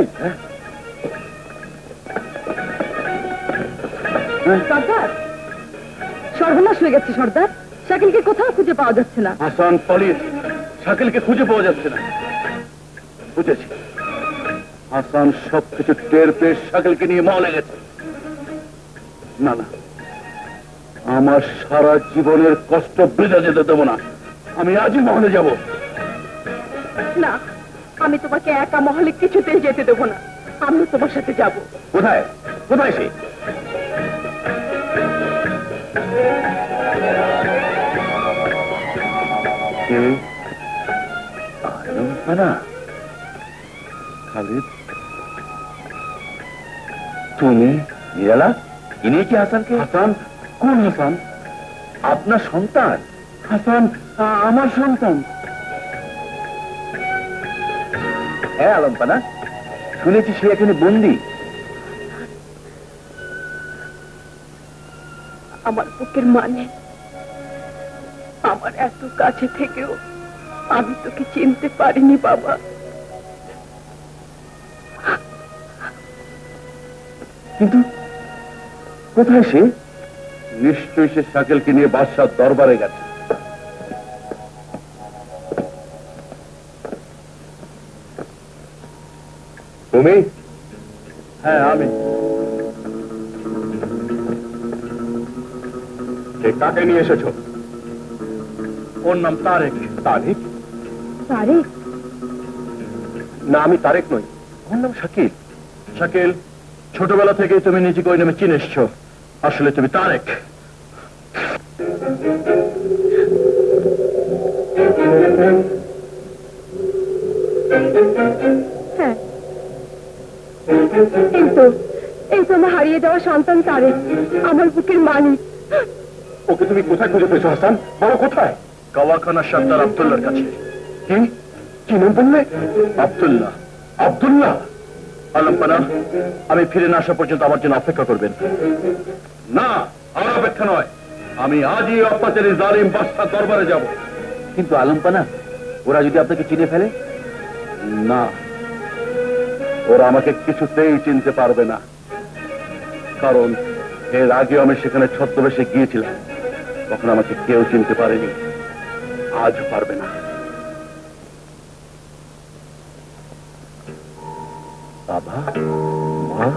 সর্দার, সর্বনাশ হয়ে গেছে সর্দার। শাকিলকে কোথাও খুঁজে পাওয়া যাচ্ছে না। হাসান পলিশ, শাকিলকে খুঁজে পাওয়া যাচ্ছে না। বুঝেছি, হাসান সবকিছু টের পেয়ে শাকিলকে নিয়ে মহলে গেছে। না না, আমার সারা জীবনের কষ্ট বৃথা যেতে দেবো না। আমি আজই মহলে যাব। না, আমি তোমাকে একা মহলে কিছুতেই যেতে দেবো না। আমি তোমার সাথে যাব। কোথায়? কোথায় সে? খালিদ, তুমি? নিরালা, ইনি কি হাসানকে? হাসান? কোন হাসান? আপনার সন্তান? হাসান আমার সন্তান? হ্যাঁ আলমপানা, শুনেছি সে এখানে বন্দী। আমার বুকের মানে, আমার এত কাছে থেকেও আমি তোকে চিনতে পারিনি বাবা। কিন্তু কোথায় সে? নিশ্চয়ই সে শাকিলকে নিয়ে বাদশার দরবারে গেছে। তুমি? হ্যাঁ আমি। কাকে নিয়ে এসেছো? ওর নাম তারেক। তারেক? তারেক? না, আমি তারেক নই, আমার নাম শাকিল। শাকিল, ছোটবেলা থেকে তুমি নিজেকে ওই নামে চিনে এসছো, আসলে তুমি তারেক। হ্যাঁ, এই তো এই তো আমার হারিয়ে যাওয়া সন্তান তারেক, আমার বুকের মানিক। ওকে তুমি কোথায় খুঁজে পেয়েছো হাসান? বলো কোথায়? কাওয়াখানা সর্দার আব্দুল্লাহর কাছে। কি? কি নাম বললে? আব্দুল্লাহ। আব্দুল্লাহ? আলমপানা, আমি ফিরে না আসা পর্যন্ত আমার জন্য অপেক্ষা করবেন। না, আর অপেক্ষা নয়। আমি আজই অত্যাচারী জালিম বাদশার দরবারে যাব। কিন্তু আলমপানা, ওরা যদি আপনাকে চিনে ফেলে? না, ওরা আমাকে কিছুতেই চিনতে পারবে না, কারণ এর আগে আমি সেখানে ছদ্মবেশে গিয়েছিলাম। তখন আমাকে কেউ চিনতে পারেনি, আজ পারবে না। বাবা, মা,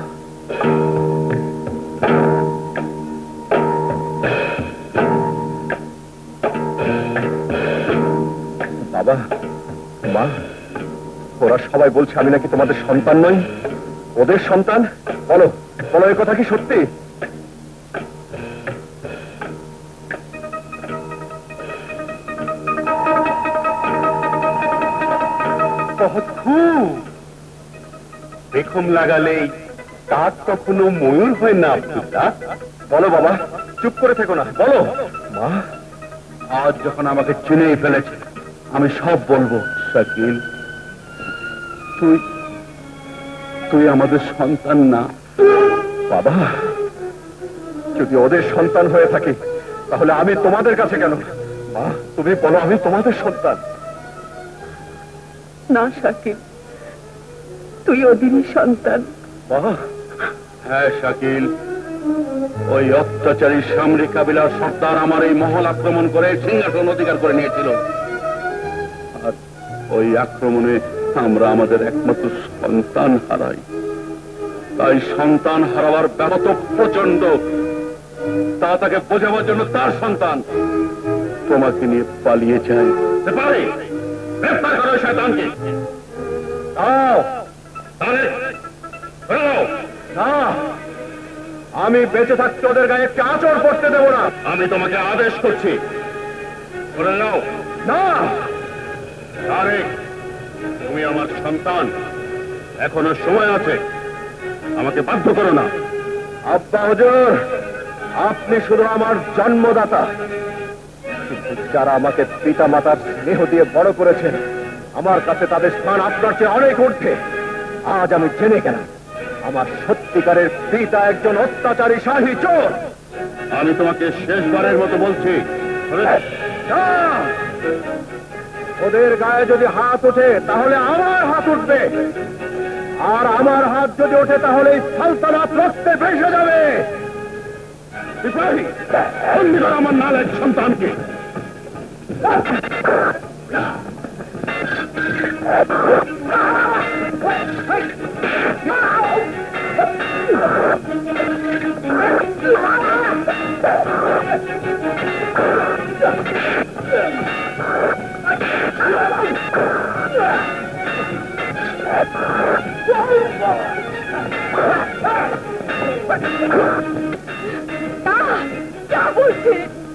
বাবা, মা, ওরা সবাই বলছে আমি নাকি তোমাদের সন্তান নই, ওদের সন্তান। বলো বলো, এ কথা কি সত্যি? বেখম লাগালেই কাক কখনো ময়ূর হয় না। আব্দুল্লাহ, বলো বাবা, চুপ করে থেকো না, বলো। মা, আজ যখন আমাকে চিনেই ফেলেছে, আমি সব বলবো। শাকিল, তুই তুই আমাদের সন্তান না। বাবা, যদি ওদের সন্তান হয়ে থাকে তাহলে আমি তোমাদের কাছে কেন? মা, তুমি বলো আমি তোমাদের সন্তান। না শাকিল, তুই ওদেরই সন্তান। বাবা, হ্যাঁ শাকিল, ওই অত্যাচারী সামরি কাবিলার সর্দার আমার এই মহল আক্রমণ করে সিংহাসন অধিকার করে নিয়েছিল। আর ওই আক্রমণে আমরা আমাদের একমাত্র সন্তান হারাই। তাই সন্তান হারাবার ব্যাপত প্রচন্ড, তা তাকে বোঝাবার জন্য তার সন্তান তোমাকে নিয়ে পালিয়ে যায়। গ্রেফতার করো শয়তানকে। না, আমি বেঁচে থাকতে ওদের গায়ে একটি আঁচড় পড়তে দেব না। আমি তোমাকে আদেশ করছি, করে নাও। না, আরে তুমি আমার সন্তান, এখনো সময় আছে, আমাকে বাধ্য করো না। আব্বা হুজুর, আপনি শুধু আমার জন্মদাতা, যারা আমাকে পিতা মাতার স্নেহ দিয়ে বড় করেছেন, আমার কাছে তাদের স্থান আপনার চেয়ে অনেক ঊর্ধ্বে। আজ আমি জেনে গেলাম আমার সত্যিকারের পিতা একজন অত্যাচারী শাহী চোর। আমি তোমাকে শেষবারের মতো বলছি, ওদের গায়ে যদি হাত ওঠে তাহলে আমার হাত উঠবে, আর আমার হাত যদি ওঠে তাহলে এই সালতানাত রক্তে ভেসে যাবে। বন্দী করো আমার নালের সন্তানকে। क्या बोलते?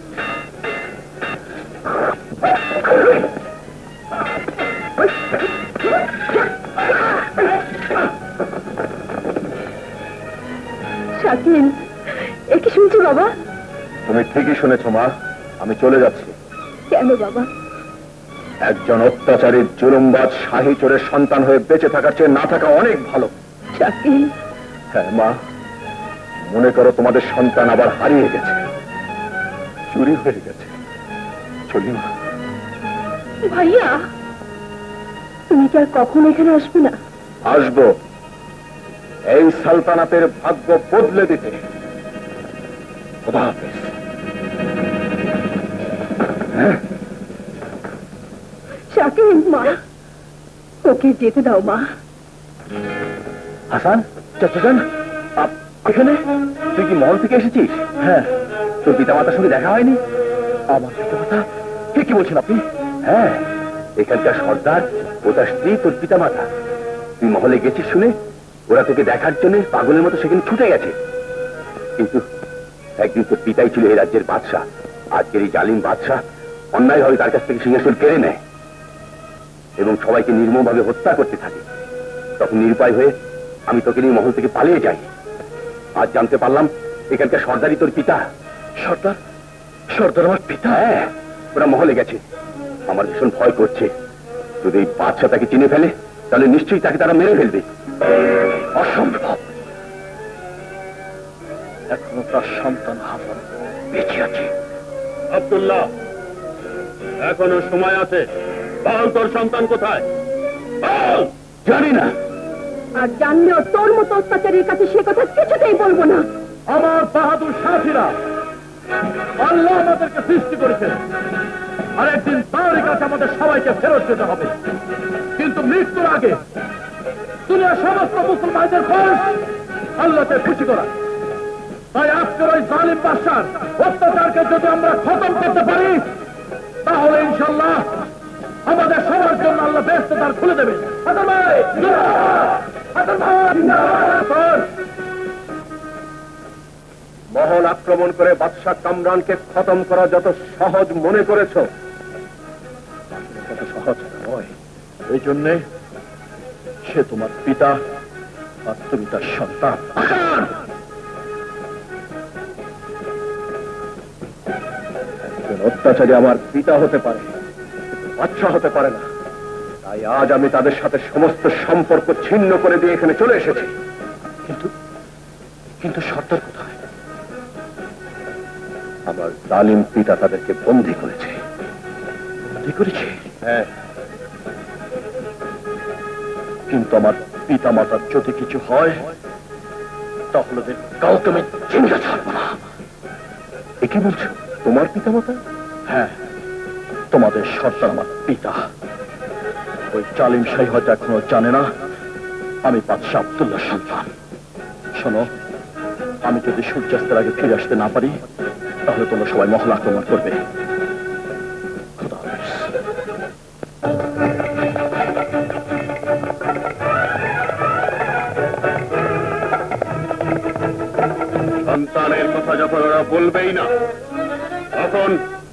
শাকিল, এ কি শুনছো বাবা? তুমি ঠিকই শুনেছ মা, আমি চলে যাচ্ছি। কেন বাবা? একজন অত্যাচারী জুলুমবাজ শাহী চোরের সন্তান হয়ে বেঁচে থাকার চেয়ে না থাকা অনেক ভালো। শাকিল, হ্যাঁ মা, মনে করো তোমাদের সন্তান আবার হারিয়ে গেছে, চুরি হয়ে গেছে। চলি মা। ভাইয়া, তুমি কি আর কখন এখানে আসবে না? আসবো, এই সালতানাতের ভাগ্য বদলে দিতে। খোদা হাফেজ। শাকিল, মা, ওকে যেতে দাও মা। হাসান, চাচাজান, এখানে তুই কি মহল থেকে এসেছিস? হ্যাঁ। তোর পিতা মাতার সঙ্গে দেখা হয়নি? আমার পিতা মাতা? কে কি বলছেন আপনি? হ্যাঁ, এখানকার সর্দার ও তার স্ত্রী তোর পিতা মাতা। তুই মহলে গেছিস শুনে ওরা তোকে দেখার জন্য পাগলের মতো সেখানে ছুটে গেছে। কিন্তু একদিন তোর পিতাই ছিল এই রাজ্যের বাদশাহ, আজকের এই জালিম বাদশাহ অন্যায়ভাবে তার কাছ থেকে সিংহাসন কেড়ে নেয় এবং সবাইকে নির্মমভাবে হত্যা করতে থাকে। তখন নিরুপায় হয়ে আমি তোকে নিয়ে মহল থেকে পালিয়ে যাই। আজ জানতে পারলাম এখানকার সর্দারই তোর পিতা। সর্দার? সর্দার আমার পিতা? হ্যাঁ, ওরা মহলে গেছে। আমার ভীষণ ভয় করছে, যদি এই বাদশা তাকে চিনে ফেলে তাহলে নিশ্চয়ই তাকে তারা মেরে ফেলবে। অসম্ভব। এখনো তার সন্তান হাসান বেঁচে আছে। আব্দুল্লাহ, এখনো সময় আছে, বল তোর সন্তান কোথায়? জানি না। আর জানলেও তোর মতো অত্যাচারীর কাছে সে কথা কিছুতেই বলবো না। আমার বাহাদুর সাথীরা আল্লাহ আমাদেরকে সৃষ্টি করেছে, আর একদিন তার কাছে আমাদের সবাইকে ফেরত যেতে হবে। কিন্তু মৃত্যুর আগে দুনিয়ার সমস্ত মুসলমানদের ফরজ আল্লাহকে খুশি করা। তাই আজকের ওই জালিম বাদশার অত্যাচারকে যদি আমরা খতম করতে পারি, তাহলে ইনশাল্লাহ আমাদের সবার জন্য আল্লাহ বেহেশত দ্বার খুলে দেবে। হাসান ভাই, হাসান ভাই, মহল আক্রমণ করে বাদশাহ কামরানকে খতম করা যত সহজ মনে করেছ, তত সহজ নয়। এই জন্যে সে তোমার পিতা আর তুমি তার সন্তান। একজন অত্যাচারী আমার পিতা হতে পারে, বাদশা হতে পারে না। তাই আজ আমি তাদের সাথে সমস্ত সম্পর্ক ছিন্ন করে দিয়ে এখানে চলে এসেছি। কিন্তু কিন্তু সর্দার কোথায়? আমার জালিম পিতা তাদেরকে বন্দী করেছে। বন্দী করেছে? হ্যাঁ। কিন্তু আমার পিতা মাতার যদি কিছু হয়, তাহলে কাউকে আমি চিন্তা ছাড়বো না। এ কি বলছো? তোমার পিতা মাতা? হ্যাঁ, তোমাদের সর্দার আমার পিতা। ওই জালিম শাহী হয়তো এখনো জানে না আমি বাদশাহ আব্দুল্লাহ সন্তান। শোনো, আমি যদি সূর্যাস্তের আগে ফিরে আসতে না পারি, তাহলে তোমরা সবাই মহল আক্রমণ করবে। খোদা হাফেজ। সন্তানের কথা যখন ওরা বলবেই না, তখন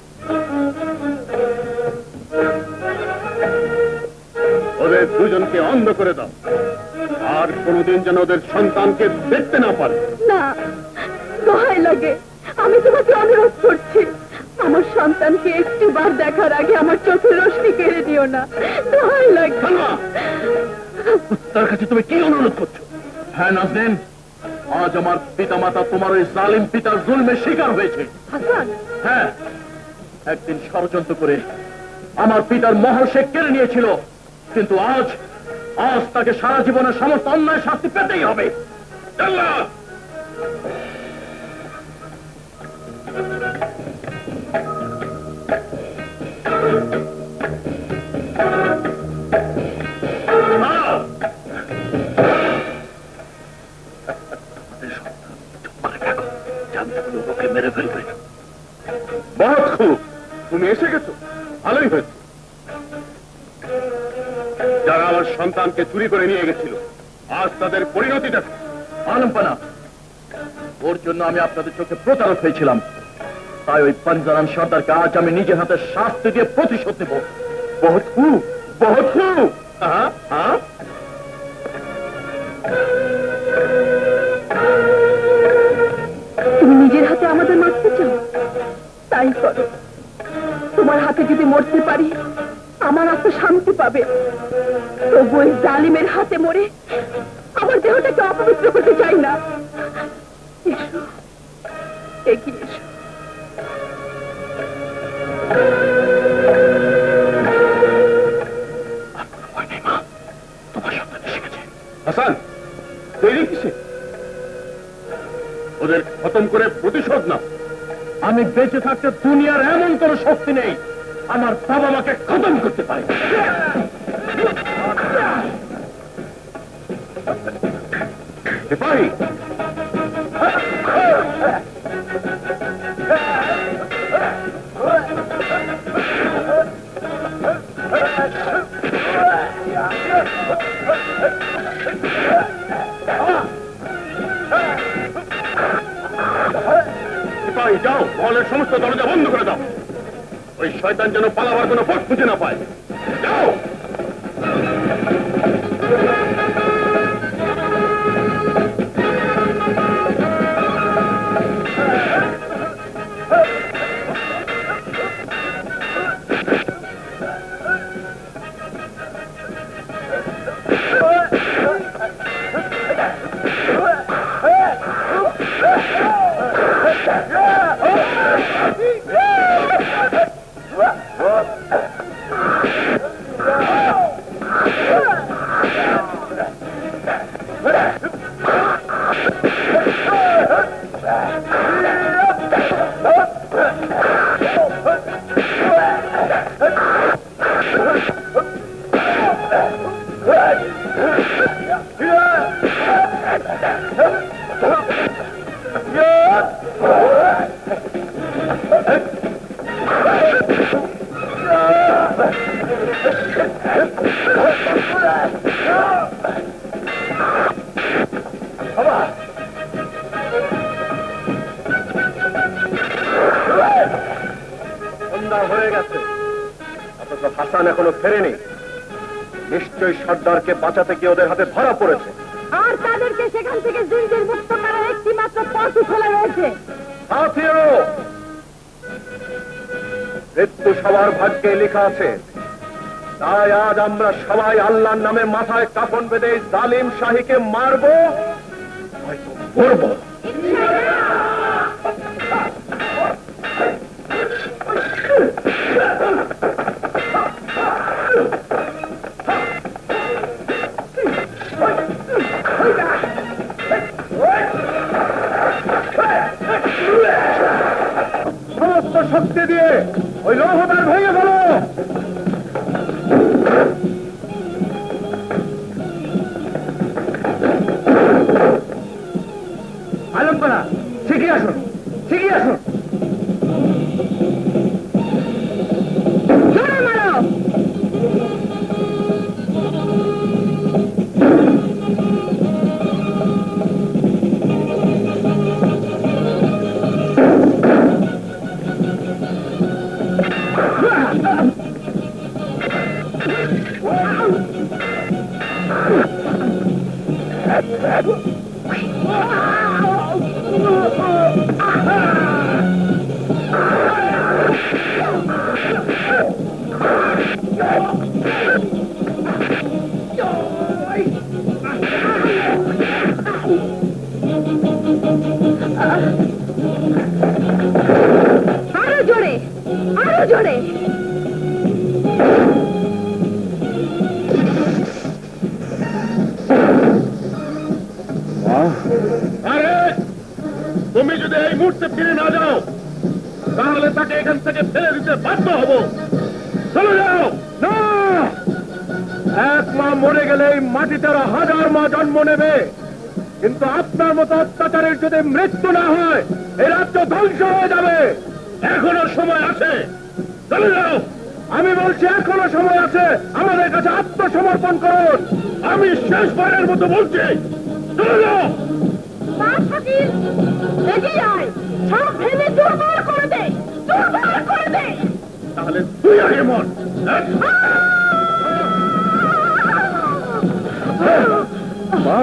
ওদের দুজনকে অন্ধ করে দাও, আর কোনদিন যেন ওদের সন্তানকে দেখতে না পারে। না, দোহাই লাগে, আমি তোমাকে অনুরোধ করছি, আমার সন্তানকে একটু বার দেখার আগে আমার চোখের রশ্মি কেড়ে দিও না। দোহাই লাগে। তার কাছে তুমি কি অনুরোধ করছো? হ্যাঁ নাজনীন, আজ আমার পিতা মাতা তোমার ওই জালিম পিতার জুলমে শিকার হয়েছে। হাসান, হ্যাঁ, একদিন ষড়যন্ত্র করে আমার পিতার মহল সে কেড়ে নিয়েছিল, কিন্তু আজ আজ তাকে সারা জীবনের সমস্ত অন্যায় শাস্তি পেতেই হবে। আল্লাহ! মেরে ফেলবে। বহুত খুব, তুমি এসে গেছো, ভালোই হয়েছে। যারা আমার সন্তানকে চুরি করে নিয়ে গেছিল, আজ তাদের পরিণতিটা আলম্পনা। ওর জন্য আমি আপনাদের চোখে প্রতারক হয়েছিলাম, তাই ওই পাঞ্জারান সর্দারকে আজ আমি নিজের হাতে শাস্তি দিয়ে প্রতিশোধ নেব। বহুত খুব, বহুত খুব। হ্যাঁ হ্যাঁ, তুমি নিজের হাতে আমাদের মারতে চাও? তাই করো। তোমার হাতে যদি মরতে পারি, আমার আত্মা শান্তি পাবে। তবু ওই জালিমের হাতে মরে আমার দেহটাকে অপবিত্র করতে চাই না। এসো, এগিয়ে এসো। তোমার সন্তান এসে গেছে। হাসান, তৈরি কিসে? ওদের খতম করে প্রতিশোধ না। আমি বেঁচে থাকতে দুনিয়ার এমন কোন শক্তি নেই আমার বাবা মাকে খতম করতে পারে। সিপাহী, সিপাহী যাও, মহলের সমস্ত দরজা বন্ধ করে দাও। ওই শয়তান যেন পালাবার কোনো পথ খুঁজে না পায়। যাও। হয়ে গেছে, অথচ হাসান এখনো ফেরেনি। নিশ্চয়ই সর্দারকে বাঁচাতে গিয়ে ওদের হাতে ধরা পড়েছে। আর তাদেরকে সেখান থেকে জিনজির মুক্ত করার একটি মাত্র পথই খোলা রয়েছে। সাথীও, মৃত্যু সবার ভাগ্যে লেখা আছে। তাই আজ আমরা সবাই আল্লাহর নামে মাথায় কাফন বেঁধে জালিম শাহীকে মারবো, হয়তো মরবো। সমস্ত শক্তি দিয়ে ওই লৌহদ্বার ভেঙে ফেলো। আলমপাড়া, ঠিকই আসুন, ঠিকই আসুন। আরো জোরে, আরো জোরে। আরে তুমি যদি এই মুহূর্তে ফিরে না যাও, তাহলে তাকে এখান থেকে ফেলে দিতে বাধ্য হব। চলে যাও। না, এক মা মরে গেলে এই মাটিতে আরো হাজার মা জন্ম নেবে, কিন্তু আপনার মতো অত্যাচারের যদি মৃত্যু না হয়, এই রাজ্য ধ্বংস হয়ে যাবে। এখনো সময় আছে, চলে যাও। আমি বলছি এখনো সময় আছে, আমাদের কাছে আত্মসমর্পণ করুন। আমি শেষবারের মতো বলছি, চলে যাও। এগিয়ে আয়, সব ভেঙে দুর্বল করে দে, দুর্বল করে দে। তাহলে তুই আগে মন। মা,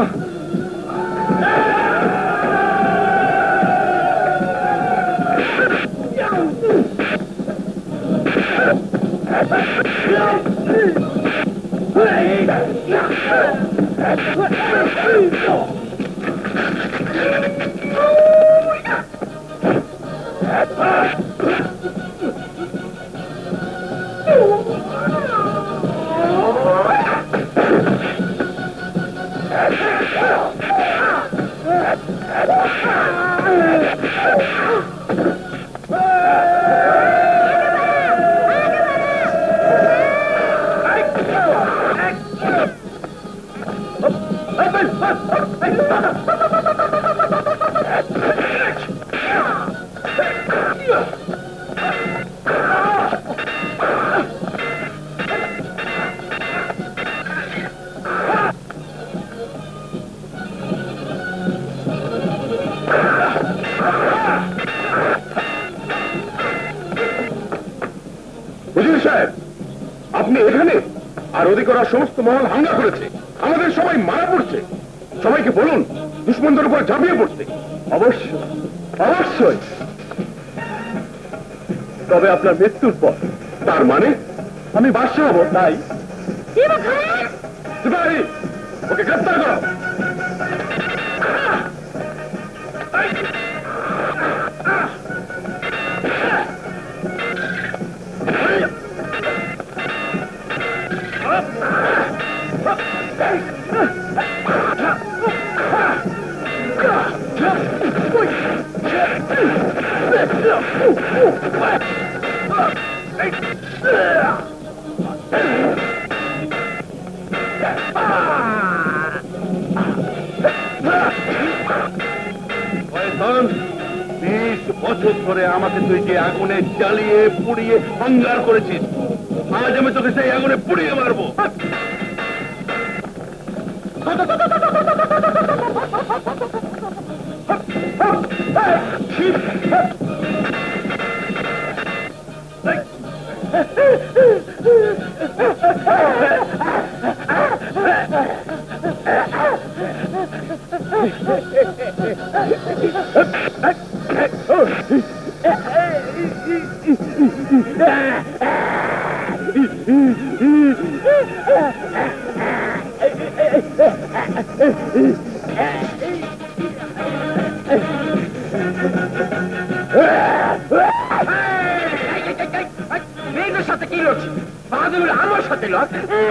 আপনি এখানে? আর ওদিকে ওরা সমস্ত মহল হামলা করেছে, আমাদের সবাই মারা পড়ছে। সবাইকে বলুন দুশ্মনদের উপর ঝাঁপিয়ে পড়তে। অবশ্যই, অবশ্যই। তবে আপনার মৃত্যুর পর। তার মানে আমি বাদশা হব, তাই সিপাহী, ওকে গ্রেফতার করো। Ah! বছর ধরে আমাকে তুই যে আগুনে জ্বালিয়ে পুড়িয়ে অঙ্গার করেছিস, আজ আমি তোকে সেই আগুনে পুড়িয়ে মারবো। মেয়েদের সাথে কি লড়ছি? বাহাদুর আমার সাথে লড়।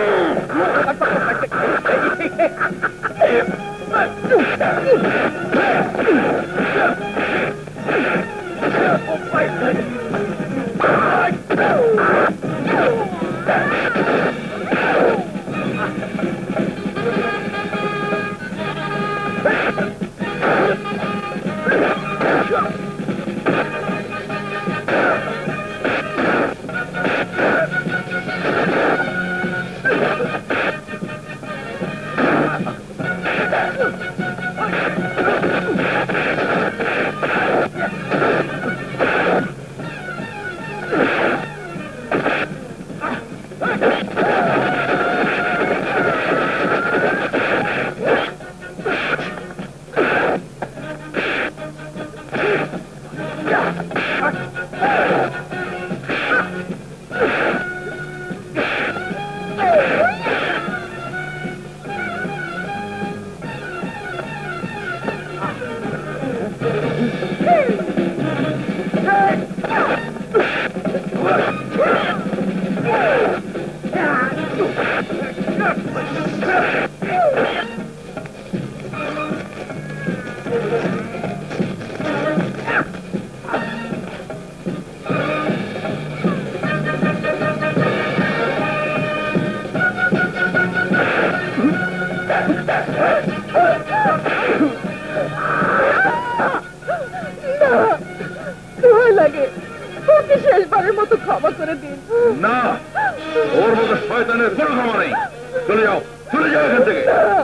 শেষবারের মতো ক্ষমা করে দিন। না, ওর মতো শয়তানের কোনো ক্ষমা নেই। চলে যাও, চলে যাও এখান থেকে।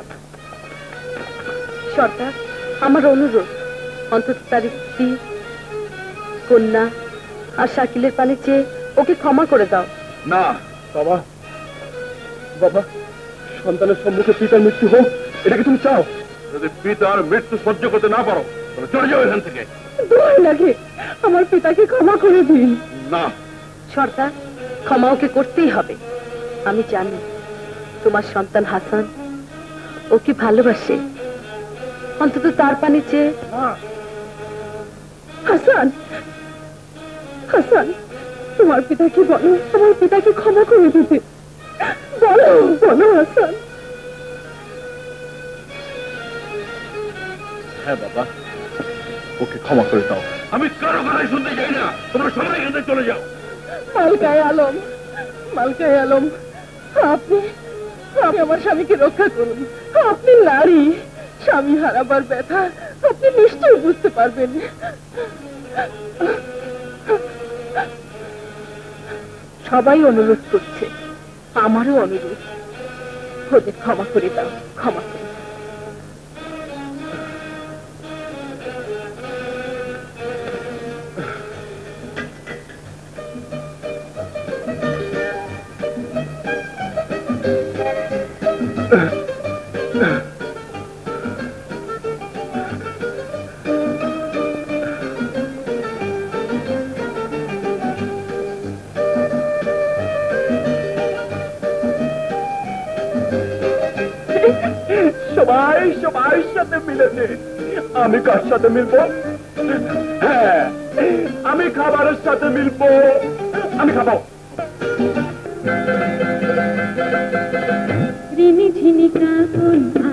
সর্দার, আমার অনুরোধ, অন্তত তার স্ত্রী, কন্যা আর শাকিলের পানে চেয়ে ওকে ক্ষমা করে দাও। না বাবা, বাবা, সন্তানের সম্মুখে পিতার মৃত্যু হোক, এটা কি তুমি চাও? যদি পিতার মৃত্যু সহ্য করতে না পারো তাহলে চলে যাও এখান থেকে। দোহাই লাগে, আমার পিতাকে ক্ষমা করে দিন। না সর্দার, ক্ষমা ওকে করতেই হবে। আমি জানি তোমার সন্তান হাসান ওকে ভালোবাসে, অন্তত তার পানে চেয়ে। হাসান, হাসান, তোমার পিতাকে বলো আমার পিতাকে ক্ষমা করে দিতে। বলো, বলো হাসান। হ্যাঁ বাবা, ওকে ক্ষমা করে দাও। আমি কারো কথাই শুনতে চাই না, তোমরা সবাই এখান থেকে চলে যাও। মালকায় আলম, মালকায় আলম, আপনি আপনি আমার স্বামীকে রক্ষা করুন। আপনি নারী, স্বামী হারাবার ব্যথা আপনি নিশ্চয়ই বুঝতে পারবেন। সবাই অনুরোধ করছে, আমারও অনুরোধ, ওদের ক্ষমা করে দাও, ক্ষমা করে দাও। সবাই সবাই সাথে মিলেছে, আমি কার সাথে মিলবো? হ্যাঁ, আমি খাবারের সাথে মিলবো। আমি খাবো। রিনি ঝিনি কাকুন